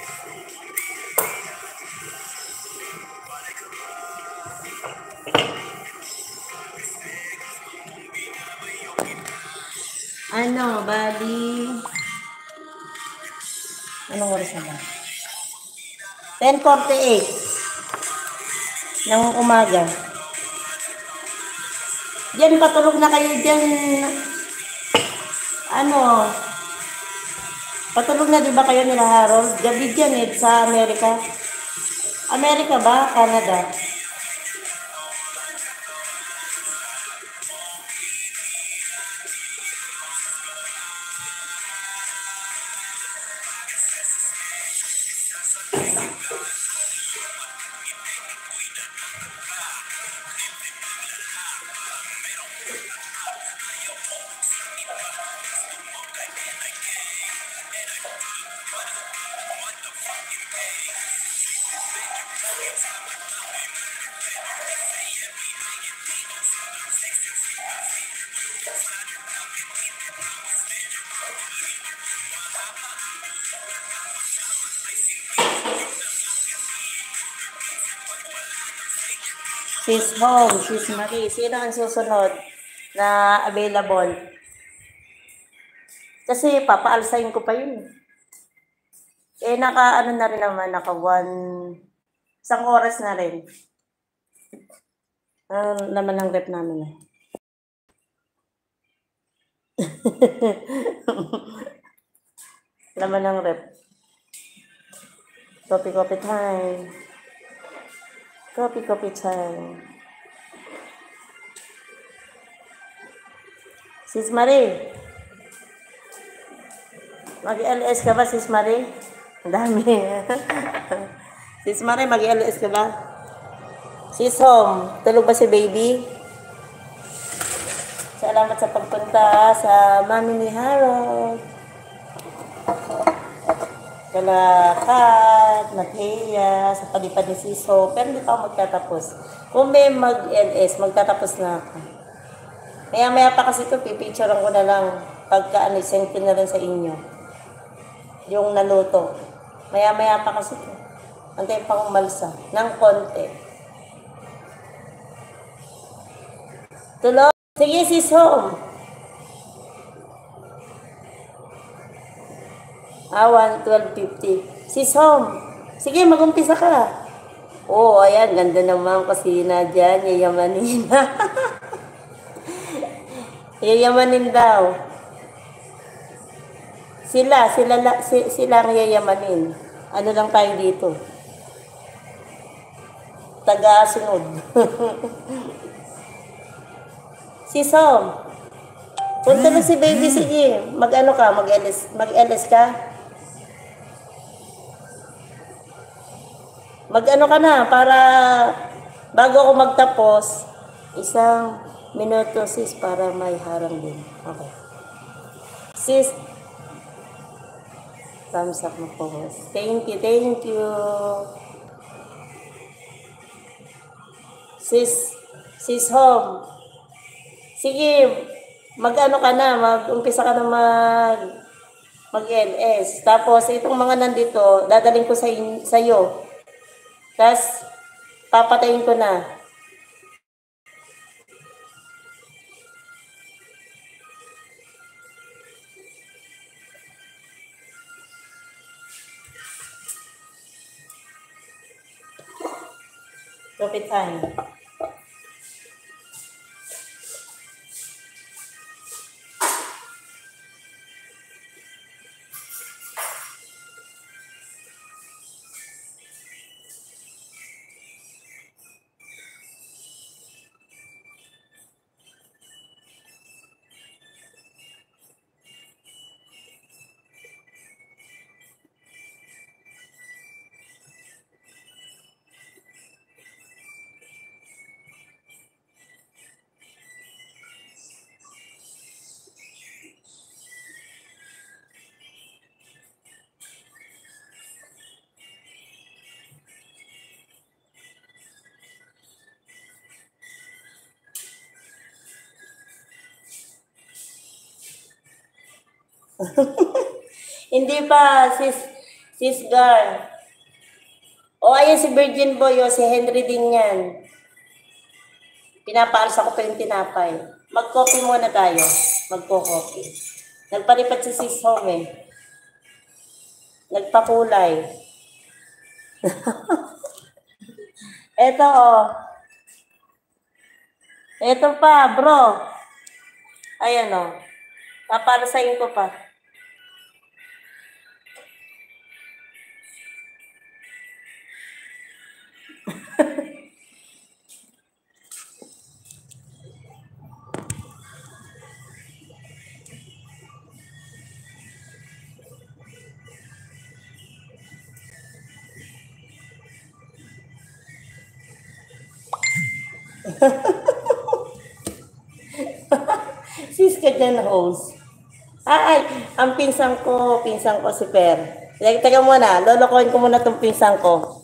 Bali. Anong oras na ba? 10:48 ng umaga. Diyan, patulog na kayo dyan. Patulog na di ba kayo nila Harold? Gabi dyan sa Amerika. Amerika ba? Canada? Sis Home, Sis Marie. Sino ang susunod na available? Kasi papaalsayin ko pa yun. Na rin naman, isang oras na rin. Naman ang rep namin eh. Laman ng rep. Coffee time. Coffee time. Sis Marie. Mag-LS ka ba, Sis Marie? Ang dami. Sis Marie, mag-LS ka ba? Sis Home, tulog ba si baby? Salamat sa pagpunta sa mami ni Harold. Kalakat, Nathea, sa palipad ni Sis Home. Pero hindi pa ako magtatapos. Kung may mag-LS, magtatapos na ako. Maya pa kasi ito, pipicturean ko na lang. Pagka send ko na rin sa inyo. Yung naluto. Maya pa kasi ito. Antay pa umalsa. Ng konti. Tulog. Sige, Sis Home. 12:50. Sis Home. Sige, mag-umpisa ka. Ayan. Ganda naman kusina dyan. Yayamanin. Yayamanin daw. Sila ang yayamanin. Ano lang tayo dito? Taga-sunod. Sis Home. Punta na si baby, sige. Mag-LS ka? Mag-ano ka na para bago ako magtapos, 1 minuto sis para may harang din. Okay. Sis, thumbs up mo po. Thank you. Sis Home. Sige, mag-ano ka na, mag-umpisa ka na mag-LS. Tapos, itong mga nandito, dadaling ko sa iyo. Tapos, papatayin ko na. Coffee time. Hindi pa, sis Gar. O ayan si Virgin Boy, o si Henry din yan. Pinapaalsa ko pa yung tinapay. Mag-coffee muna tayo. Magko-coffee. Nagpalipat si sis Home eh. Nagpakulay. Eto oh. Eto pa, bro. Ayan oh. Paparasayin ko pa. Sis ka dyan, host. Ay, ang pinsang ko si Per. Teka muna, lolokohin ko muna itong pinsang ko.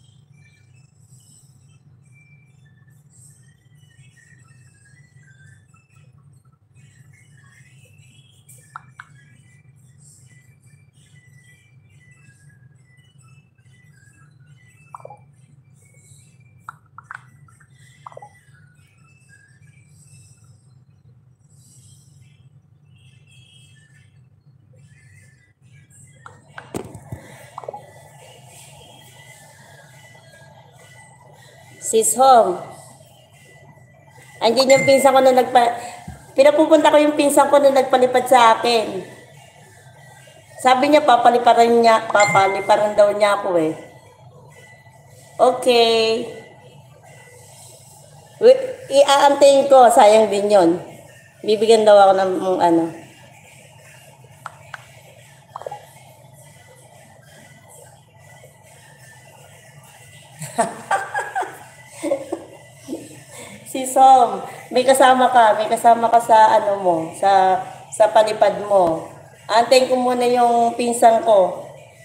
Sis Home. Andiyan yung pinsan ko na pinapupunta ko yung pinsan ko na nagpalipad sa akin. Sabi niya, papaliparan daw niya ako eh. Okay. Iaantayin ko, sayang din yon. Bibigyan daw ako ng ano. Si Som, may kasama ka sa ano mo, sa palipad mo. Antayin ko muna yung pinsan ko.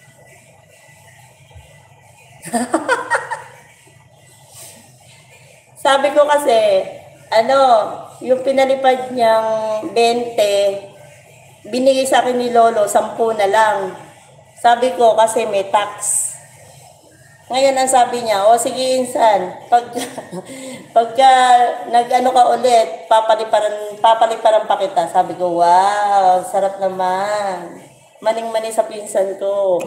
Sabi ko kasi, yung pinalipad niyang 20, binigay sa akin ni Lolo, 10 na lang. Sabi ko kasi may tax. Ngayon ang sabi niya, o sige insan, pagka nag-ano ka ulit, papaliparan pa kita. Sabi ko, wow, sarap naman. Maning-mani sa pinsan ko.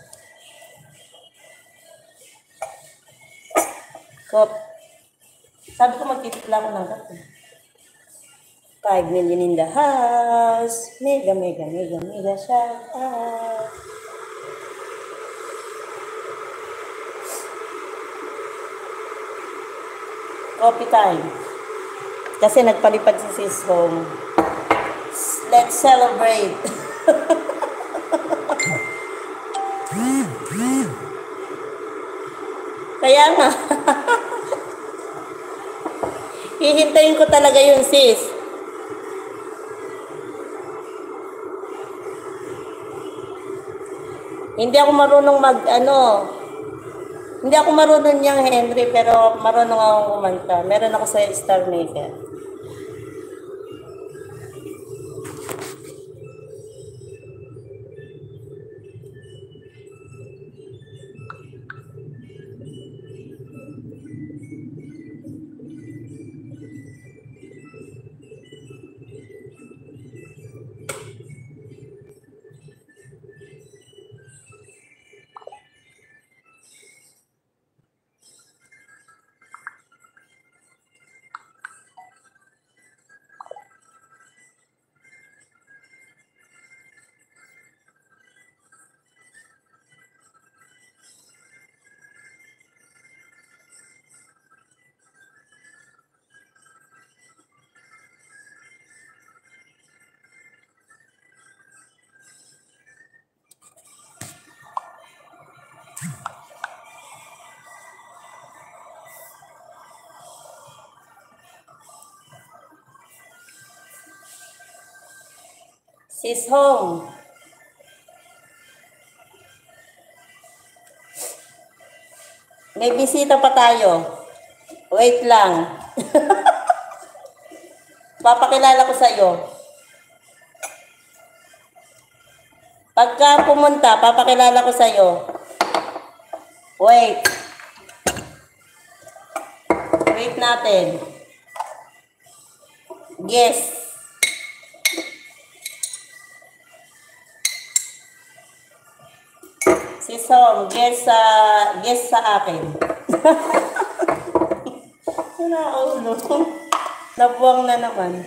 Sabi ko magtitipla ako ng kape. 5 million in the house. Mega shout out. Coffee time. Kasi nagpalipad si sis Home. Let's celebrate. Kaya nga. Hihintayin ko talaga yung sis. Hindi ako marunong Hindi ako marunong niyang Henry, pero marunong akong kumanta. Meron ako sa Star Maker. Sis home. May bisita pa tayo. Wait lang. Papakilala ko sa iyo. Pagka pumunta, papakilala ko sa iyo. Wait. Wait natin. Yes. Si Som, guess sa akin. Naulo. Nabuwang na naman.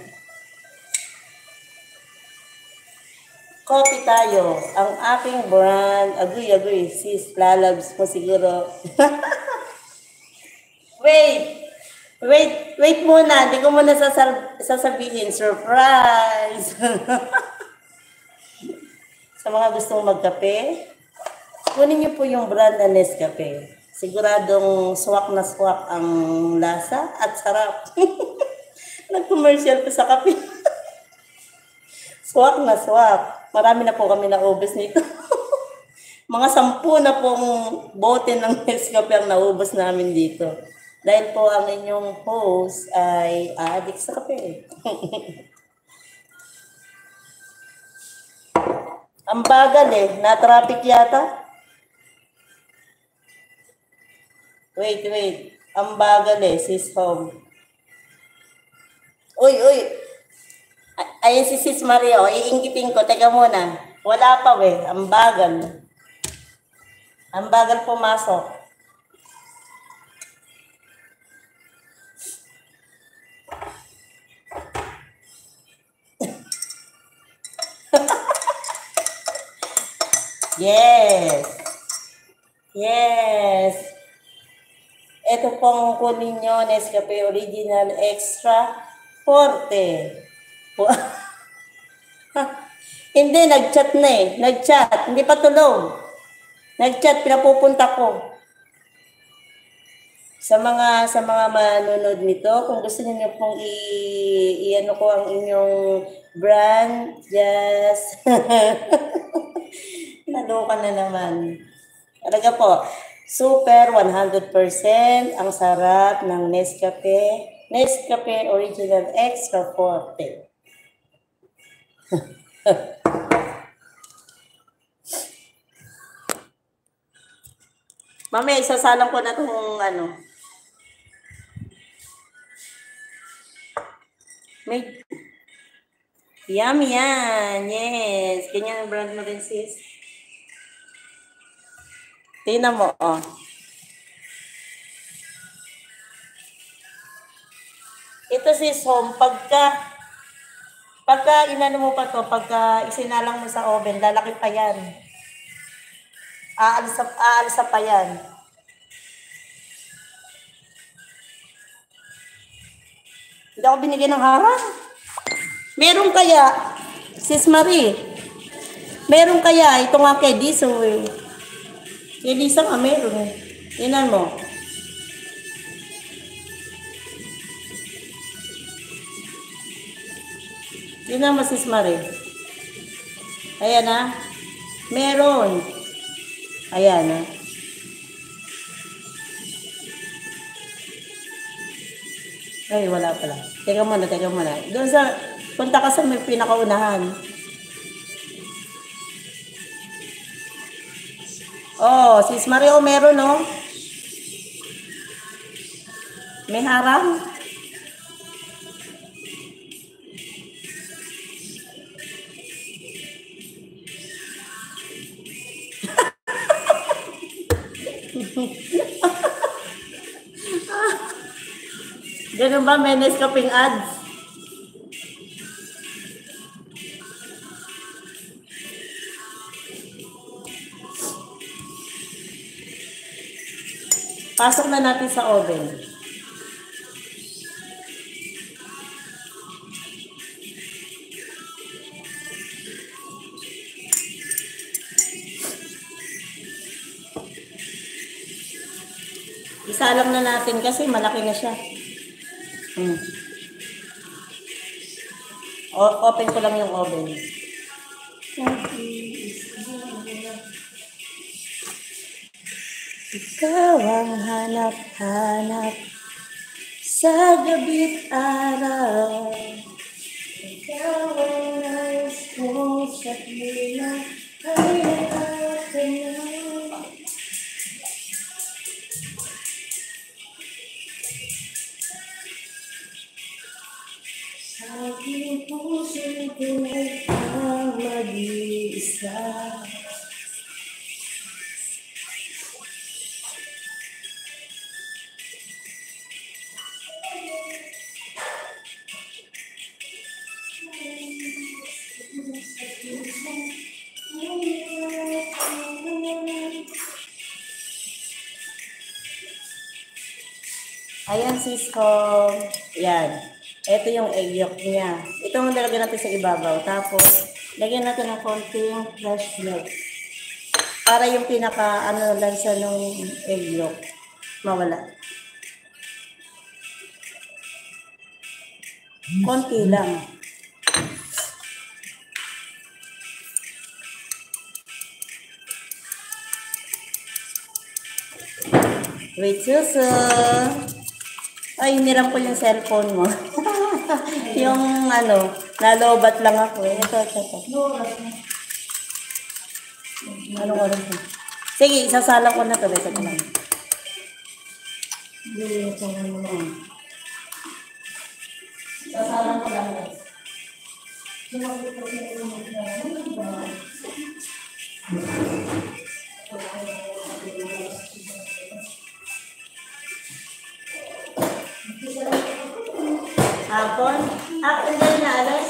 Coffee tayo. Ang aking brand. Agree. Sis, lalabs mo siguro. Wait muna. Hindi ko muna sasabihin. Surprise! Sa mga gustong magkape, kunin niyo po yung brand na Nescafe. Siguradong swak na swak ang lasa at sarap. Nag-commercial pa sa kape. Swak na swak. Marami na po kami naubos nito. Mga 10 na pong bote ng Nescafe ang naubos namin dito. Dahil po ang inyong host ay addict sa kape. Ang bagal na-traffic yata. Wait. Ang bagal sis home. Uy. Ayun si Sis Maria, iinggitin ko. Teka muna. Wala pa ang bagal. Ang bagal pumasok. Yes. Ito pong kunin nyo, Nescafe Original Extra Forte. Hindi, nag-chat na Nag-chat, hindi pa tulog. Nag-chat, pinapupunta ko. Sa mga manonood nito, kung gusto niyo pong i-ano ko ang inyong brand, just naloka na naman. Talaga po, super 100% ang sarap ng Nescafe Original Extra Forte. Mamaya, isasalang ko na itong may yummy yan. Yes. Ganyan ang brand mo din, sis. Tingnan mo, Ito sis home, pagka inano mo pa to, pagka isinalang mo sa oven, lalaki pa yan. Aalsa pa yan. Hindi ako binigyan ng harang. Meron kaya, Sis Marie? Meron kaya? Ito nga kay Diso Kay Lisa nga meron Tinan mo. Tinan mo, Sis Marie. Ayan meron. Ayan Ay, wala pala. Teka muna. Doon punta ka sa may pinakaunahan. Sis Mario, meron, May harang. Ganun ba, may Nescafe ads? Pasok na natin sa oven. Isalang na natin kasi malaki na siya. Open ko lang yung oven. Ikaw ang hanap-hanap sa gabi't araw. Ikaw ang nais ko sa tuwina ay nakakaya. Sa aking puso'y tunay kang mag-iisa. Ayan, sis ko. Yan. Ito yung egg yolk niya. Ito ang lalagyan natin sa ibabaw. Tapos, lagyan natin ng konting fresh milk. Para yung lansa ng egg yolk mawala. Konti lang. Wait, suso. Ay, hiniram ko yung cellphone mo. Yung nalobat lang ako. Ito. Anong oras na? Sige, isasala ko na ito. Ito lang. Isasala ko lang. Hapon? Hapon dahil na alas?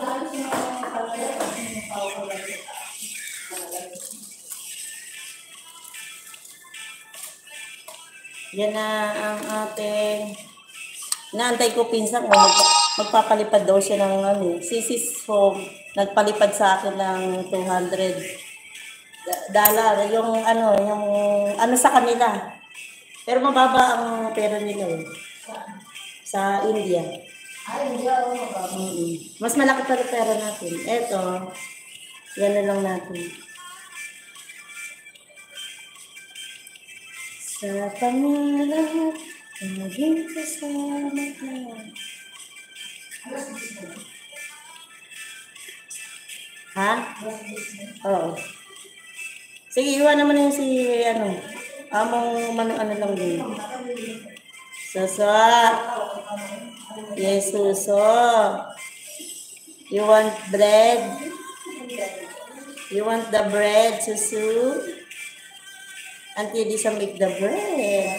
Yan na ang ating naantay ko pinsan ko. Magpapalipad daw siya ng sisis home. Nagpalipad sa akin ng $200. Yung sa kanila. Pero mababa ang pera nila sa India. India, mas malaki pa rin pera natin. Eto, yan na lang natin. Sa pangarap, maging kasama ka. Ha? Oo. Sige, iwan naman yung among lang din. Suso. Yes, suso. You want bread? You want the bread, susu? Auntie Lisa make the bread.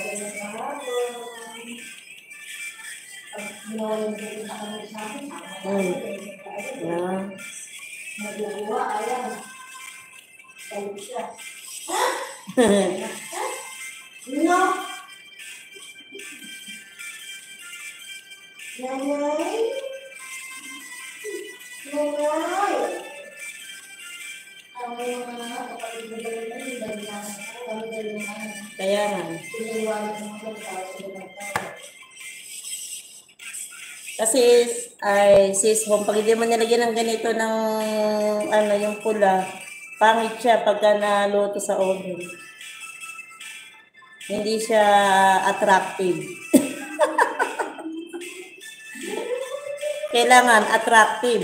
No. Kaya nga. Kasi sis home, pag hindi mo nilagyan ng ganito ng yung pula, pangit siya pagka naluto sa oven. Hindi siya attractive. Kailangan attractive.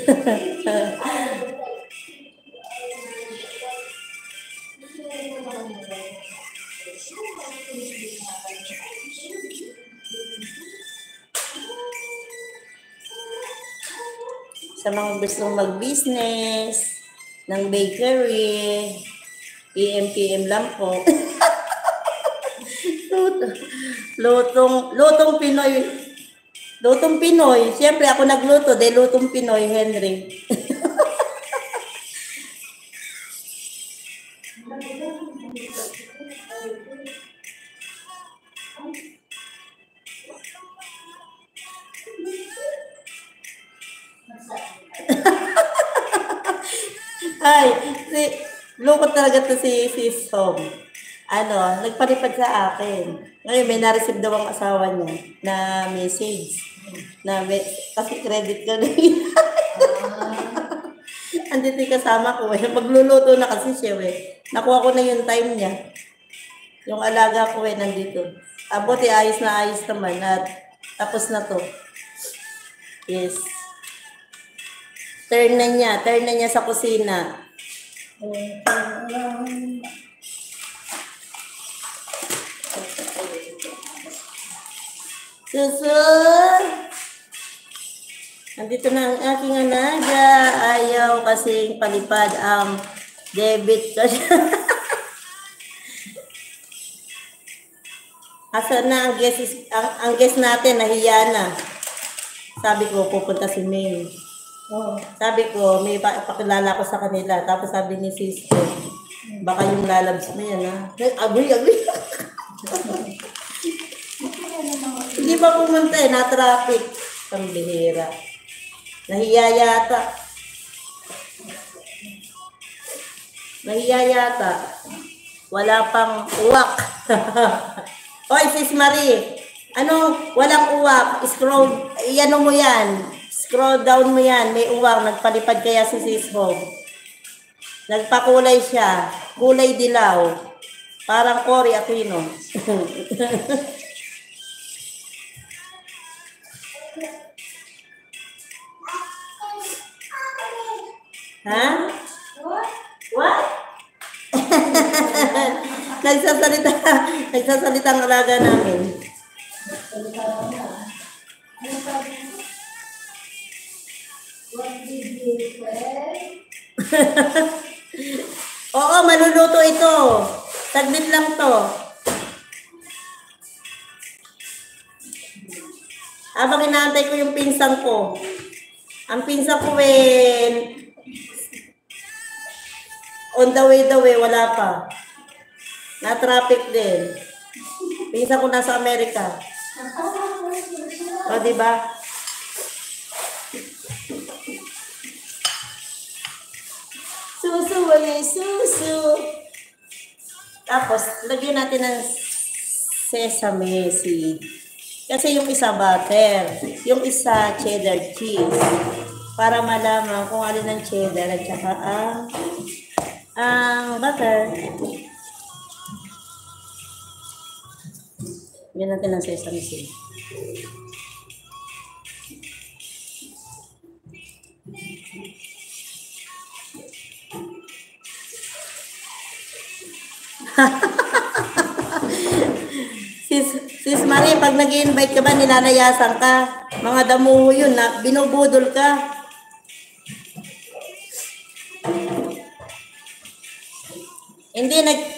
Sa mga gustong mag-business ng bakery, PM lang po. Lutong Pinoy. Lutong Pinoy. Siyempre ako nagluto, lutong Pinoy, Henry. Ay, lukot talaga to si Home. Nagpalipad sa akin. Ngayon, may na-receive daw ang asawa niya na message. Kasi credit ka na. Andito yung kasama ko eh. Magluluto na kasi siya eh. Nakuha ko na yung time niya. Yung alaga ko eh, nandito. Abot eh, ayos na ayos naman. At tapos na to. Yes. Turn na niya sa kusina. Susun! Nandito na ang aking alaga. Ayaw kasing palipad ang debit ko. Asa na ang guest natin, nahiya na. Sabi ko, pupunta si May. Sabi ko, may pakilala ko sa kanila. Tapos sabi ni sister, baka yung lalabs na yan, ha? Agoy. Hindi pa pumunta eh, na-traffic. Pambihira. Nahiya yata. Wala pang uwak. Oy, sis Marie. Ano, walang uwak. Scroll, ano mo yan. Scroll down mo yan. May uwak. Nagpalipad kaya si sis Home. Nagpakulay siya. Kulay dilaw. Parang Cory Aquino. Ha? What? Nagsasalita ang alaga namin. Oo, maluluto ito. Saglit lang to. Habang inaantay ko yung pinsan ko. Ang pinsan ko on the way, wala pa. Na-traffic din. Pinsan ko nasa Amerika. O, diba? Susu. Tapos, lagyan natin ng sesame seed. Kasi yung isa butter, yung isa cheddar cheese. Para malaman kung alin ang cheddar at saka ang butter. Lagyan natin ng sesame seed. Sis Marie, pag nag-i-invite ka ba, nilalayasan ka? Mga damuho yun, na binubudol ka. Hindi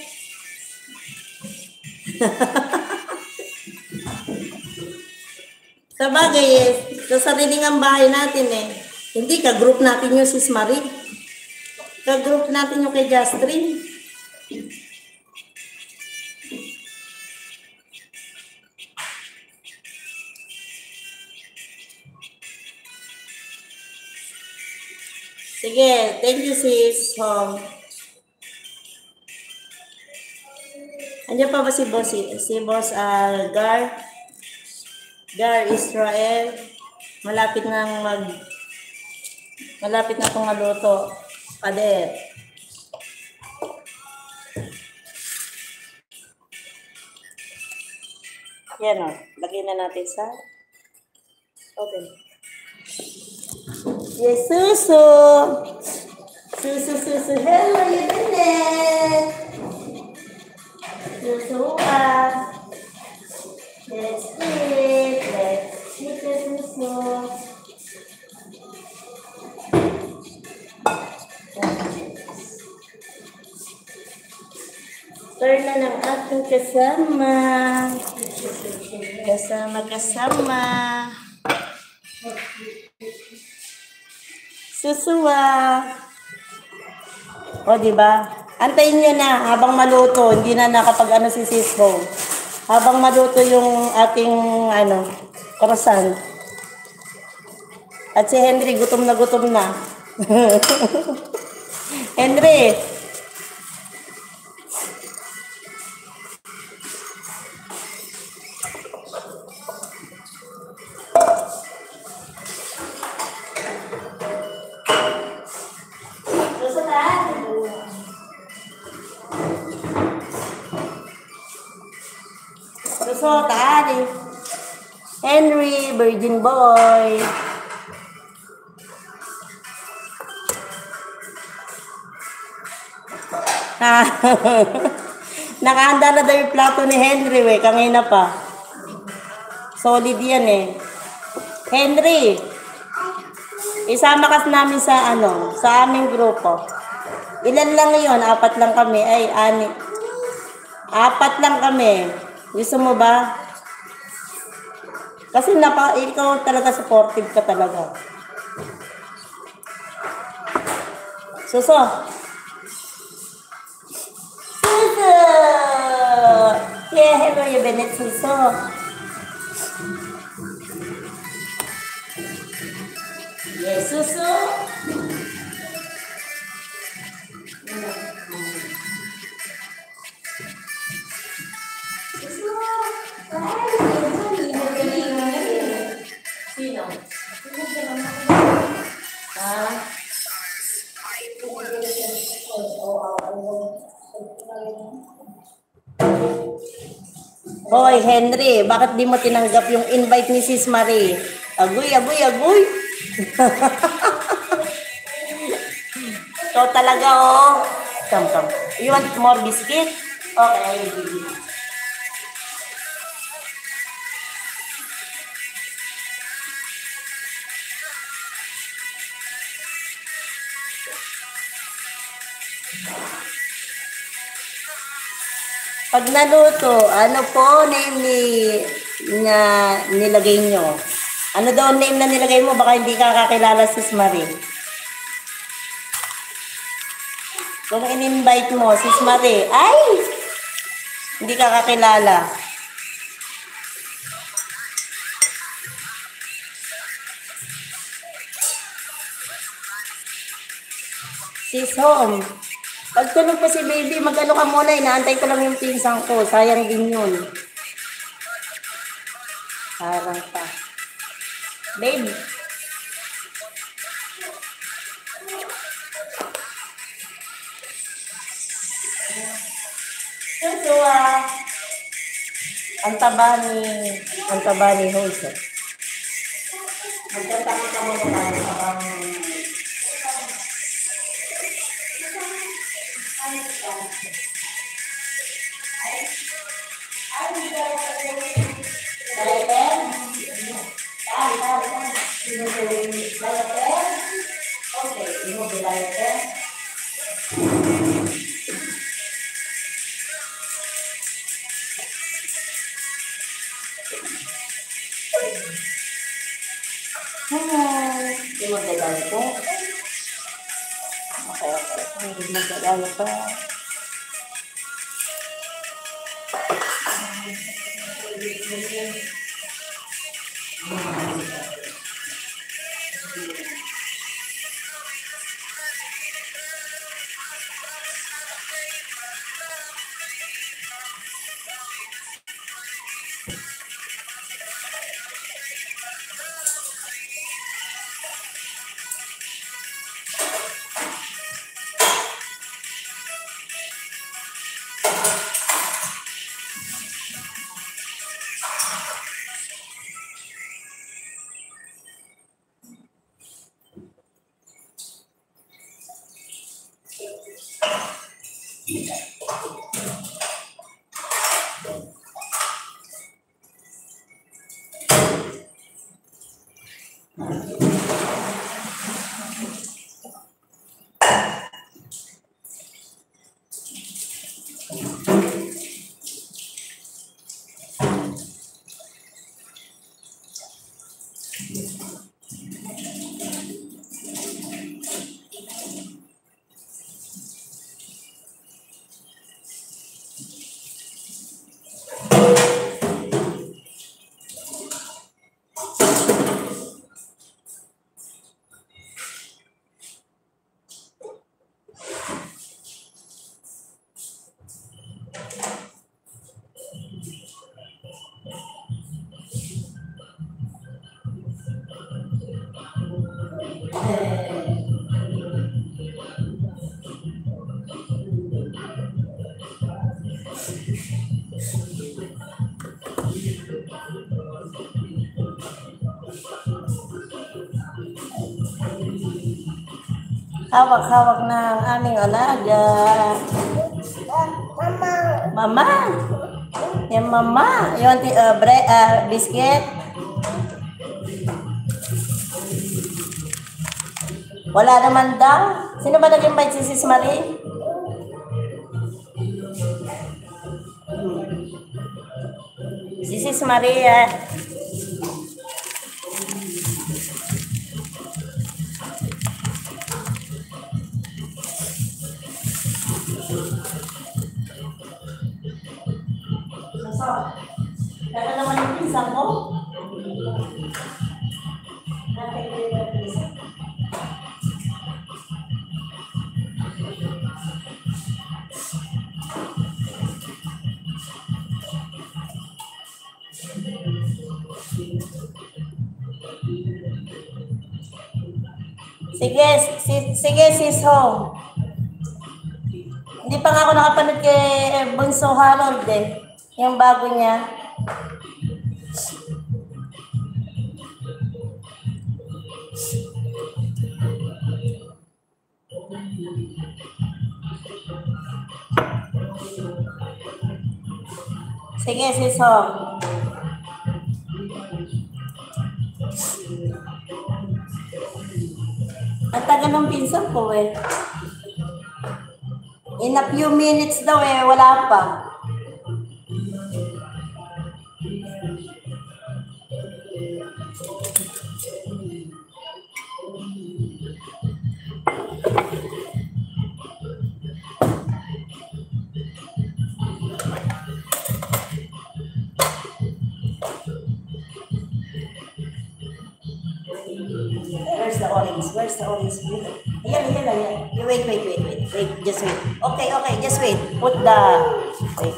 Sabagay sa sariling ang bahay natin eh. Hindi, ka-group natin yung sis Marie. Ka-group natin yung kay Justine. Sige, thank you sis Home. Andiyan pa ba si Boss Gar Israel? Malapit na itong maluto. Pader. Yan o. Lagyan na natin sa open. Yes, Susu. Hello, you doing? Susu. Let's eat the susu. Turn na ng aking kasama. Kasama. Susuwa. O, diba? Antayin nyo na habang maluto. Hindi na nakapag si Cisco. Habang maluto yung ating croissant. At si Henry, gutom na. Henry. Suso, taali. Henry, virgin boy. Nakahanda na daw yung plato ni Henry, we. Kanina pa. Solid yan eh. Henry, isama ka namin sa sa aming grupo. Ilan lang yun? 4 lang kami. Ay, 4 lang kami. Gusto mo ba? Kasi ikaw talaga supportive ka talaga. Suso. Suso! Yeah, hello, you Benet Suso. Yes, Suso. Sino? Hoy, Henry, bakit di mo tinanggap yung invite ni Sis Marie? Agoy, agoy, agoy. So talaga, oh. Come. You want more biscuit? Okay, I will give you. Pag naluto, ano po name na nilagay nyo? Ano daw name na nilagay mo? Baka hindi ka kakilala, Sis Marie. Kung in-invite mo, Sis Marie, ay! Hindi ka kakilala. Sis Home. Pag tulog pa si baby, mag-ano ka muna, inaantay ko lang yung pinsang ko. Sayang din yun. Parang pa. Babe. Susuwa. Ang taba ni Jose. Magtatama ka muna tayo habang magdadalo pa. Hawak-hawak ng aming alaga. Mama. Yan mama. Yung biscuit. Wala naman daw. Sino ba nag-invite si Sis Marie? Si Sis Maria. Kaya naman yung pinsan mo? Sige, sis Ho. Hindi pa nga ako nakapanood kay Bunso Harold eh. Yung bago niya. Sige, sis Ho. Ang tagal ng pinsan ko eh. In a few minutes daw eh, wala pa. Where's the orange? Ayan. Wait. Just wait. Okay. Just wait. Put the... Wait.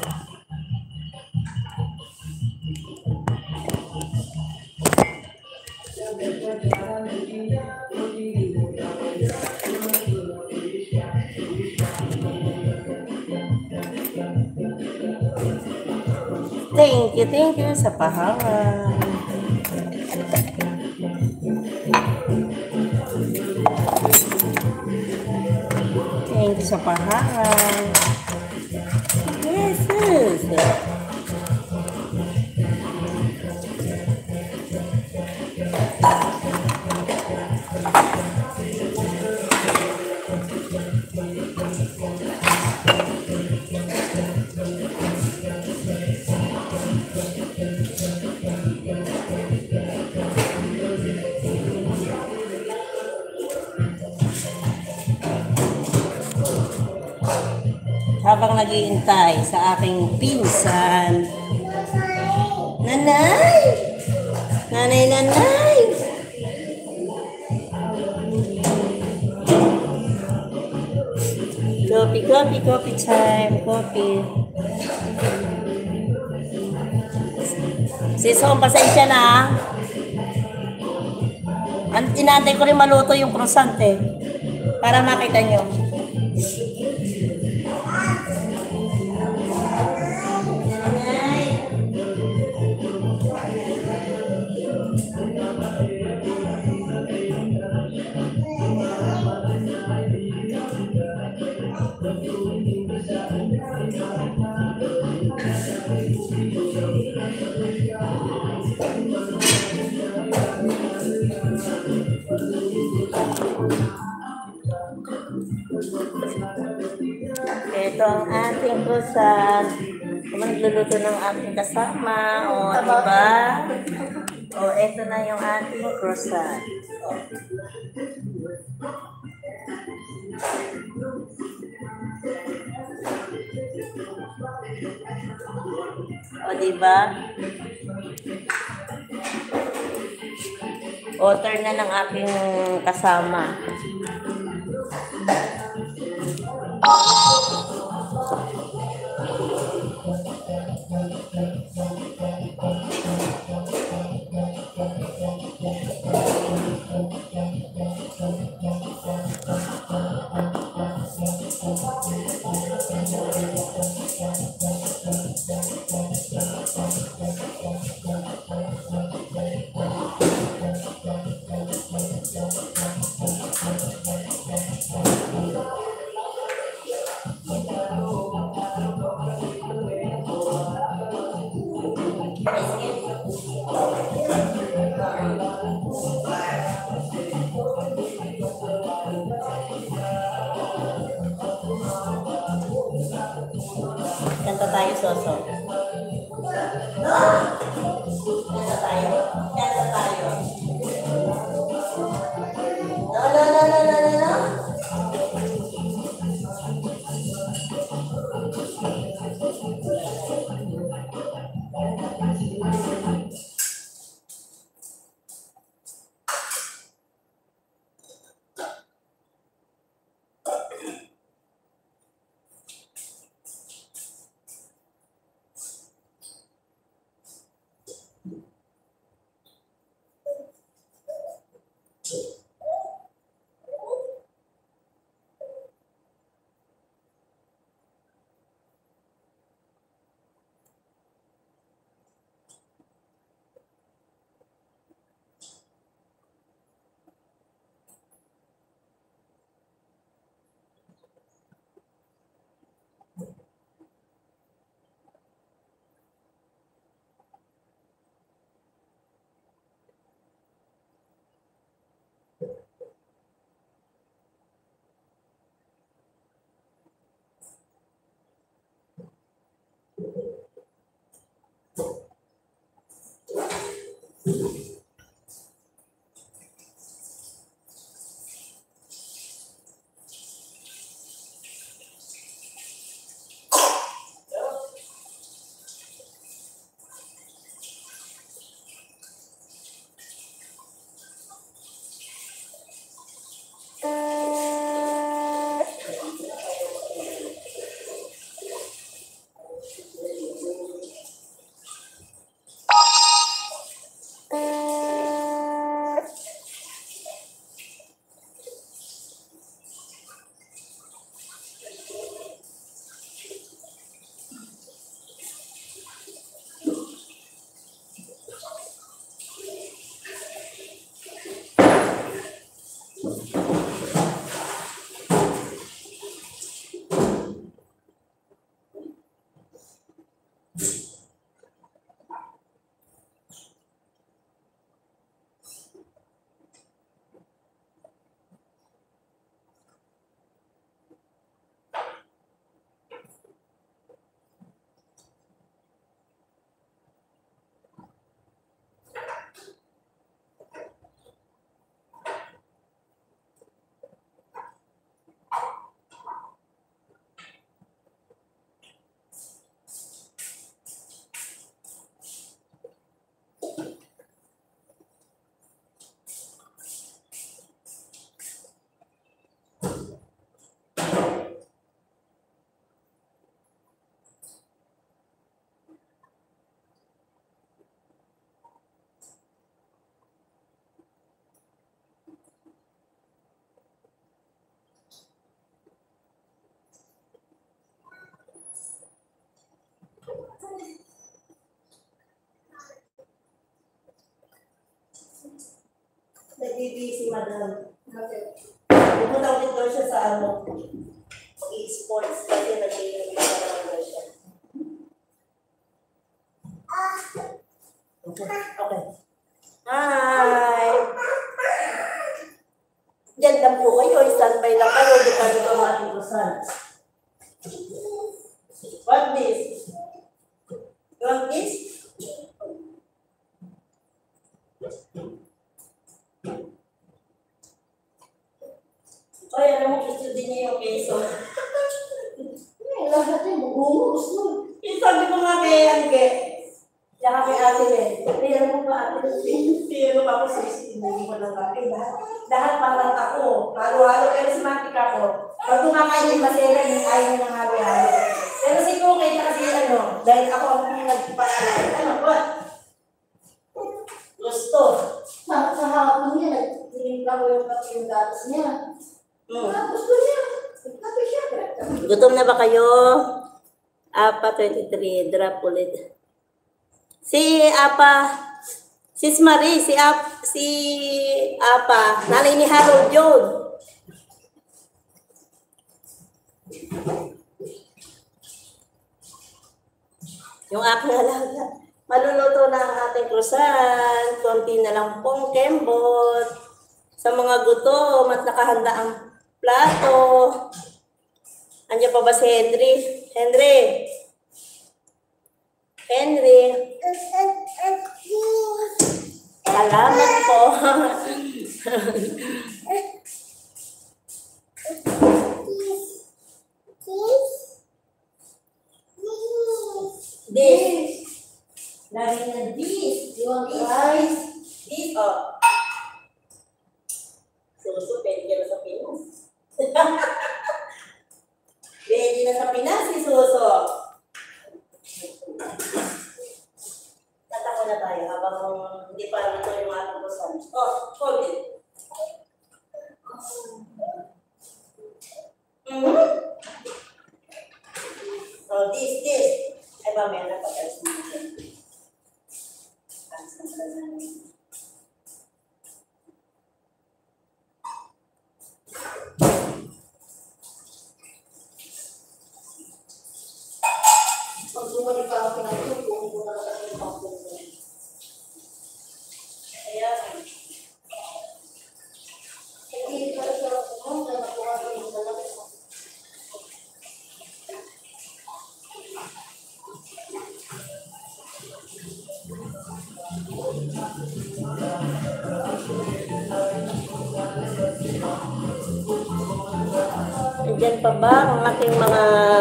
Thank you sa pahangan. Thank you sa pahangan. Yes. Habang nag-iintay sa aking pinsan. Nanay! Coffee time. Coffee. Sisong, pasensya na. Inantay ko rin maluto yung croissant eh. Para makita nyo. Ito ang ating croissant. Kung nagluluto ng ating kasama. O, diba? O, ito na yung ating croissant. O, diba? Order na ng aking kasama. Kanta tayo, Soso. Kanta tayo. Kanta tayo. No, no, no, no, no, no, no. Nag-busy, madam. Pumunta ulit daw siya sa e-sports kasi nag-iingat daw siya. Okay. Hi! Diyan lang po kayo. Standby lang kayo. Hindi ka nito mating usan. What this? You want this? Oy, alam mo, gusto din niya yung keso. Lahat yung bugumos mo. Sabi ko nga kay Angge. Tsaka kay Ate Len. Pero mo ba Ate Len? Pero ako hindi ko lang kaki. Dahil parang ako. Halo-halo charismatic ako. Pag kumakain yung masela, yung ayaw niya ng halo-halo. Pero si Kukay kasi dahil ako ang nagpaalala. Ano ba? Gusto. Sa hapon niya, nagtimpla ko yung gatas niya. Gusto niya. Gutom na ba kayo? Apa 23, drop ulit. Si Apa, Sis Marie, si Apa, nanay ni Harold yun. Yung aking alaga. Maluluto na ang ating croissant. Konti na lang pong kembot. Sa mga gutom at nakahanda ang plato. Andiyan pa ba si Henry? Henry? Henry? Salamat po. This. Lagi na this. You want rice? This, oh. Suso, pwede ka na sa Pinas. Pwede na sa Pinas si Suso. Tatako na tayo habang hindi pa rin yung ating croissant. Oh, hold it. So, this. Ay ba, may anak pag-alis natin. Alis na pala namin. Pag bumalik pa ako natin, kung muna lang natin yung pangpong mo. Ayan. Hindi pa rin sarap ko, kaya nakuha ko yung salapit mo. Diyan pa ba ang aking mga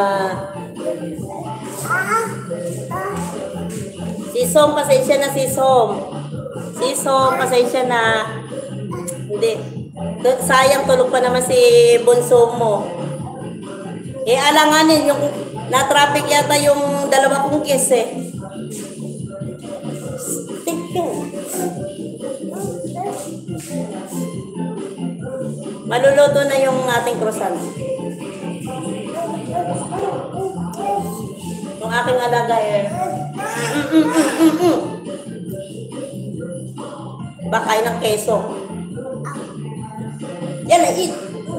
Sisom, pasensya na Sisom. Sisom, pasensya na. Hindi. Sayang tulog pa naman si bunso mo. Eh alanganin yung na-traffic yata yung dalawa kong kiss eh. Maluluto na yung ating croissant. Yung aking alaga eh. Bakay ng keso. Yan, eat.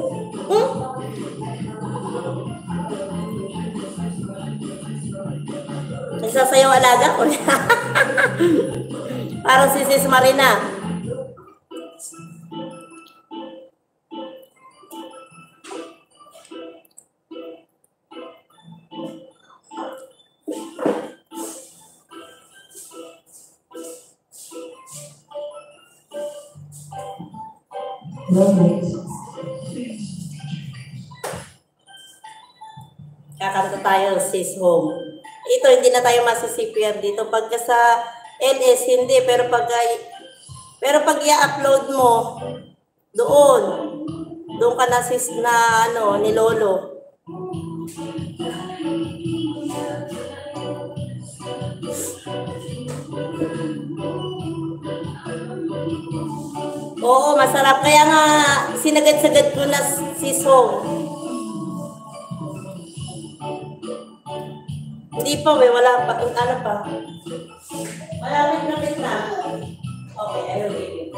Nagsasayaw alaga ko. Parang si Sis Marina. Kakanta tayo, sis home. Ito, hindi na tayo masisipir dito. Pagka sa LS, hindi. Pero pag i-upload mo, doon ka na sis na, ni Lolo. Oo, masarap. Kaya nga, sinagad-sagad ko na sis home. Hindi pa, wala pa. Ano pa? Malapit na. Okay, I will give you.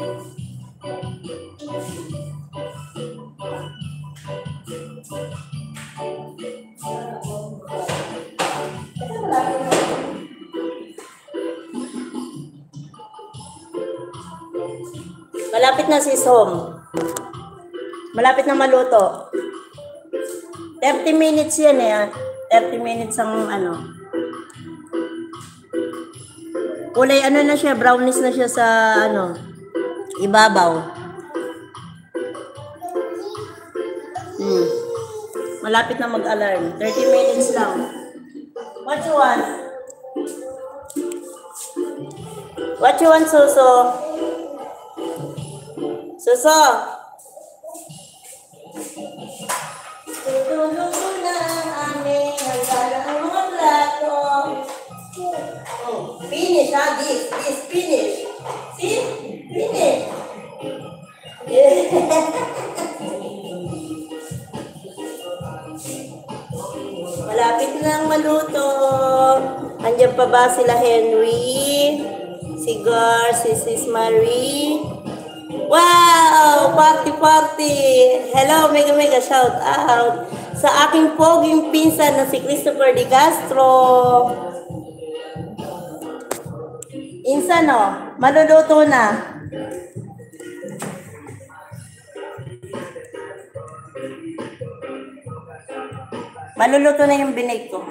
Malapit na si Som. Malapit na maluto. 30 minutes yan eh. 30 minutes ang kulay na siya, brownish na siya sa ibabaw. Malapit na mag-alarm. 30 minutes lang. What you want? What you want, Suso? Suso? Tutulungan na aming hanggang ang mga plato. Finish, ha? This, finish. See? Finish. Malapit na ang maluto. Andiyan pa ba sila Henry? Si Gar, si Sis Marie? Wow! Party! Hello, mega shout out sa aking poging pinsan na si Christopher De Castro. Insan, oh. Maluluto na. Maluluto na yung binake ko.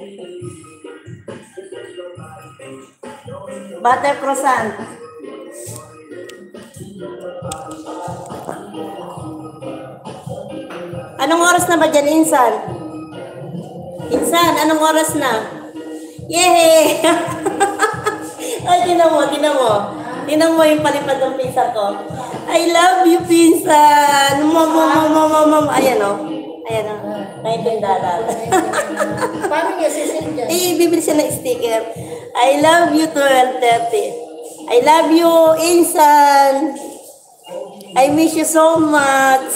Butter croissant. Anong oras na ba dyan, Insan? Insan, anong oras na? Yay! Ay, tinan mo. Tinan mo yung palipad ng pinsan ko. I love you, pinsan! Ayan o. Ayan o. $19. Paano niya sisil dyan? Bibili siya ng sticker. I love you, 12:30. I love you, Insan! I miss you so much.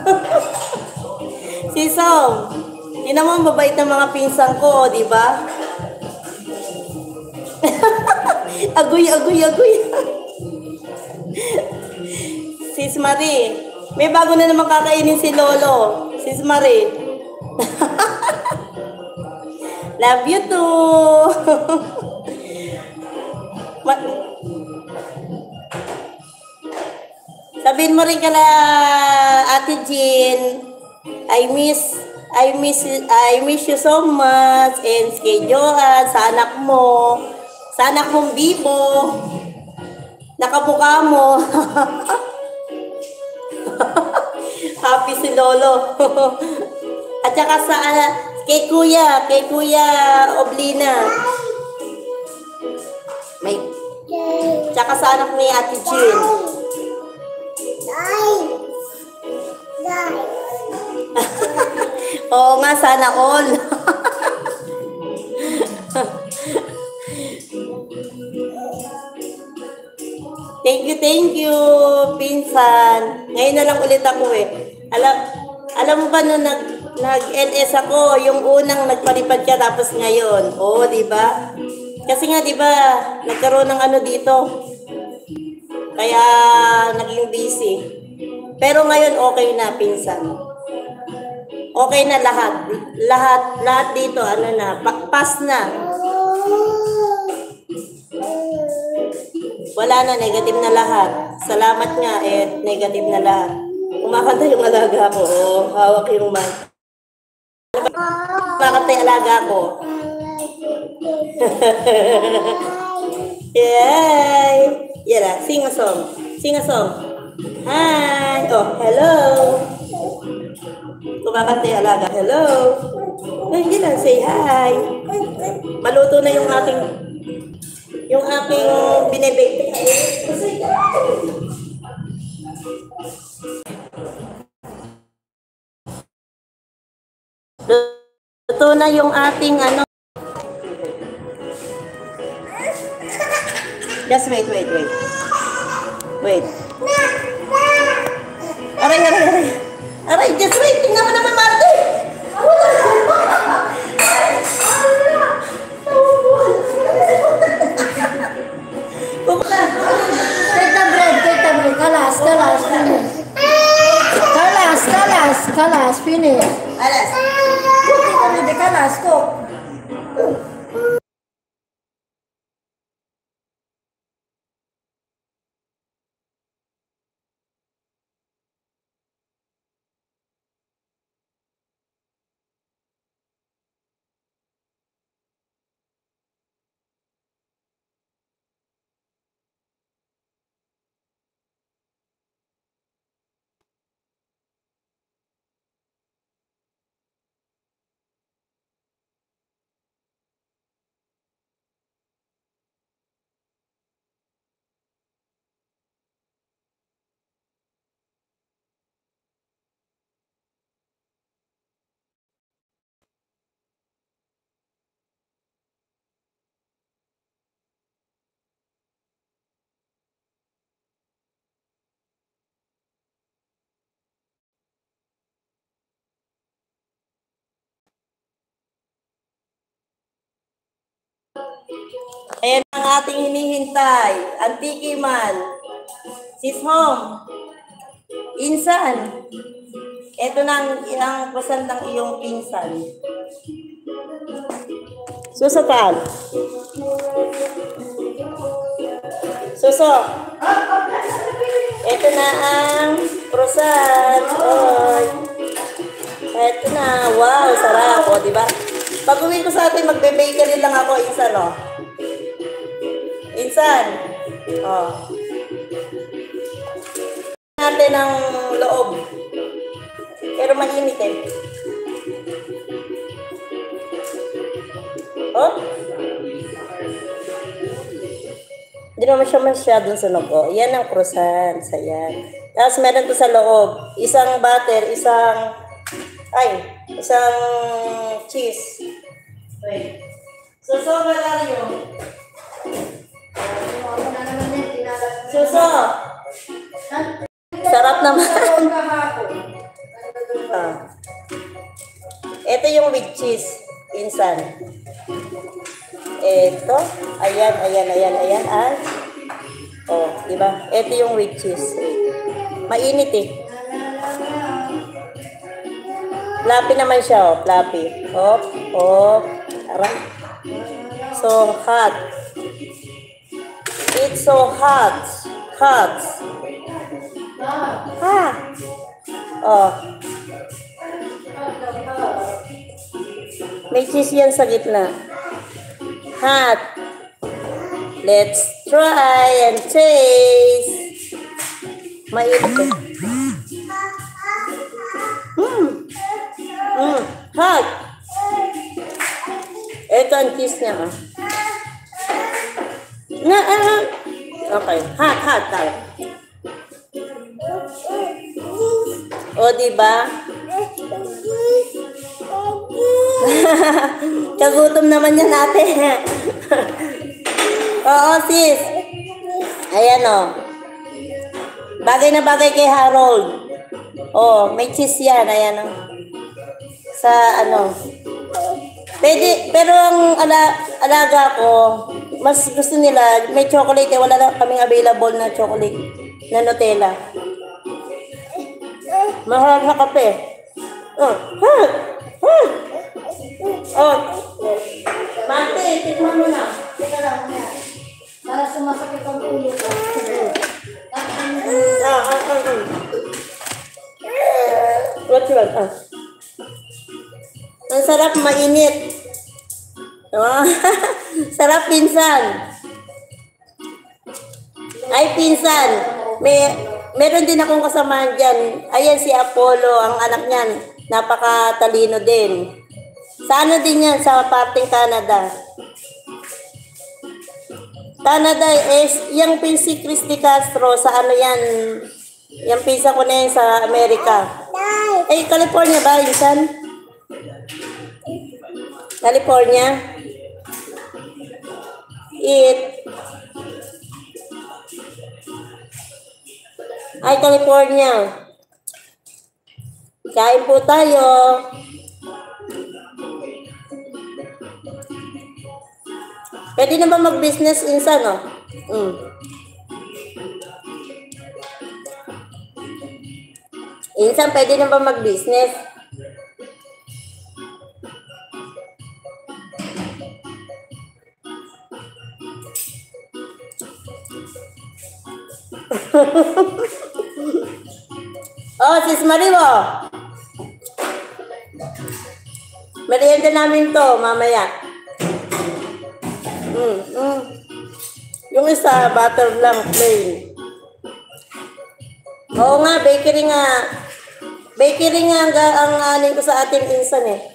Si Som, yun naman mabait ng mga pinsan ko, di ba? Agoy. Sis Marie, may bago na naman kakainin si Lolo. Sis Marie. Love you too. Sabihin mo rin kala Ate Jean, I miss you so much, and kay Johan, sa anak mong Bibo, nakabuka mo. Happy si Lolo. At saka sa kay Kuya Oblina. Tsaka sa anak ni Ate Jean. Oo nga, sana all. Thank you, pinsan. Ngayon na lang ulit ako eh. Alam mo ba nung nag-LS ako, yung unang nagpalipad ka tapos ngayon. Oo, di ba? Kasi nga, di ba, nagkaroon ng ano dito. Kaya naging busy. Pero ngayon okay na, pinsan. Okay na lahat. Lahat dito, ano na, pass na. Wala na, negative na lahat. Salamat nga, negative na lahat. Kumakanta yung alaga ko. Hawak yung mic. Kumakanta yung alaga ko. Yay! Yeah, sing a song. Hi! Oh, hello! Kumakanta yung alaga. Hello! Hindi lang, say hi! Maluto na yung aking binibake. Luto na yung ating ano. Just wait. Wait. Aray, just wait. Tingnan mo naman, Martin. Take the bread. Kalas, finish. Alas. Hindi kalas, cook. Ayan ang ating hinihintay. Antiki man. Sis Home. Insan. Ito na ang pasandang iyong pinsan. Susataan. Suso. Ito na ang croissant. Oy. Ito na. Wow, sarap. O, diba? Pag uwi ko sa atin, magbe-bakery lang ako. Insan, o. Insan. O. Natin ang loob. Pero mainit eh. Oh? Hindi naman siya masyadong sunog. Oh, yan ang croissant. Ayan. Tapos meron to sa loob. Isang butter, isang cheese. Wait. Suso, Valerio. Suso. Sarap naman. Ito yung with cheese. Insan. Ito. Ayan. Ay. Oh, di ba? Ito yung with cheese. Mainit eh. Fluffy naman siya, oh. Fluffy. Oh. Aray. So hot. It's so hot. Hot. Ha. Oh. May cheese yan sa gitna. Hot. Let's try and taste. Mainit. Hot. Ito ang cheese niya. Okay. Hot. O, diba? Kagutom naman yan natin. Oo, sis. Ayan o. Bagay na bagay kay Harold. Oh, may cheese yan. Ayan o. Sa ano. Pwede, pero ang alaga ko, mas gusto nila, may chocolate eh. Wala na kaming available na chocolate na Nutella. Mahal sa kape. Oh. Mate, tikman mo na. Teka lang, maya. Para sumasakit ang ulo ko. What's wrong? Ang sarap, mainit. Sarap, pinsan. Ay, pinsan. Meron din akong kasamahan dyan. Ayan si Apollo, ang anak niyan. Napakatalino din. Sa ano din yan? Sa parting Canada. Canada is, yung si Christy Castro, sa ano yan? Yung pisa ko na yan sa Amerika. Eh, California ba, Insan? California? Ay, California. Kain po tayo. Pwede na ba mag-business, Insan, no? Insan, pwede na ba mag-business? Oh, sis Mariwo. Merienda namin to, mamaya. Yung isa, butter lang, plain. Oo nga, bakery nga. Bakery nga ang anin ko sa ating Insan eh.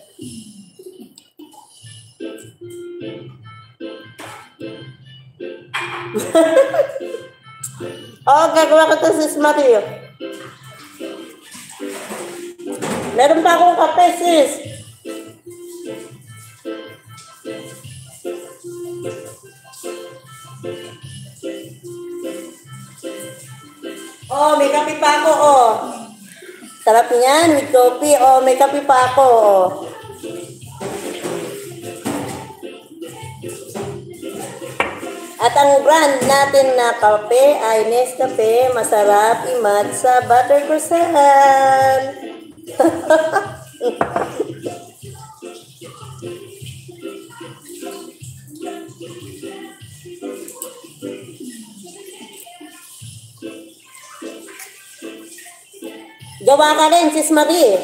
Oo, gagawa ko to sis Mario. Meron pa akong kape, sis. Oh, may kape pa ako, oh. Sarap niyan, with coffee. Oh, may kape pa ako, oh. At ang brand natin na kape ay Nescafe, masarap imat sa butter croissant. Gawa ka rin, Sis Marie.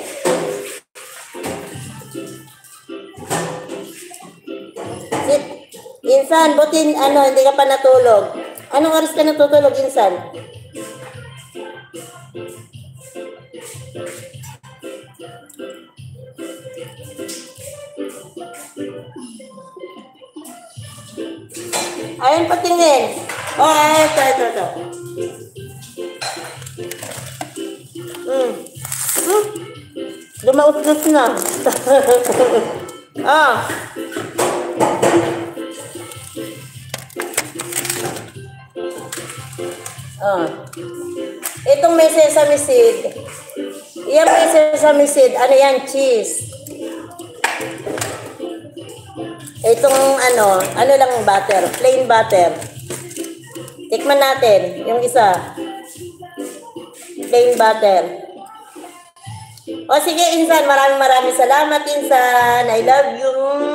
Insan, butin, hindi ka pa natulog. Anong oras ka natutulog, Insan? Ayun, patingin. Ito. Lumauslos na. Itong may sesame seed. Yan may sesame seed. Ano yan? Cheese. Itong ano lang butter. Plain butter. Tikman natin. Yung isa. Plain butter. O sige, Insan. Maraming salamat, Insan. I love you.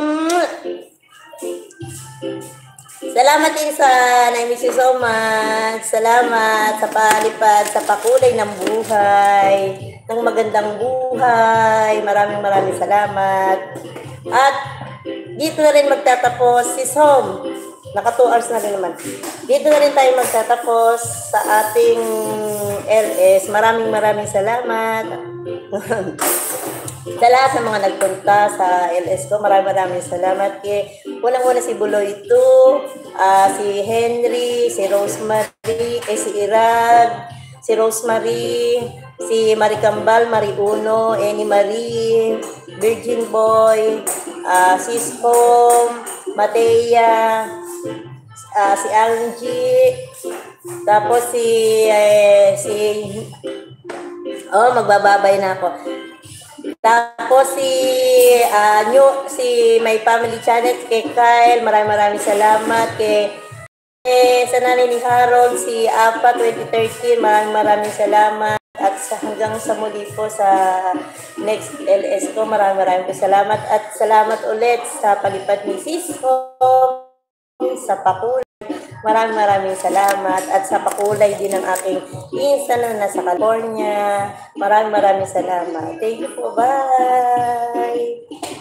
Salamat, Insan. I miss you so much. Salamat sa palipad, sa pakulay ng buhay, ng magandang buhay. Maraming salamat. At dito na rin magtatapos si Som. Naka 2 hours na rin naman. Dito na rin tayo magtatapos sa ating LS. Maraming salamat. Sa lahat ng mga nagpunta sa LS ko, maraming salamat. Unang-una si Buloy 2, si Henry, si Rosemary, si Irag, si Rosemary, si Maricambal, Mariuno, Annie Marie, Virgin Boy, Cisco, Matea, si Angie, tapos magbababay na ako. Tapos si My Family Channel, kay Kyle, maraming salamat. Sa nanay ni Harold, si Apa 2013, maraming salamat. At hanggang sa muli po sa next LS ko, maraming salamat. At salamat ulit sa palipad ni Cisco, sa pakulay. Maraming salamat. At sa pakulay din ng aking insan na nasa California. Maraming salamat. Thank you po. Bye!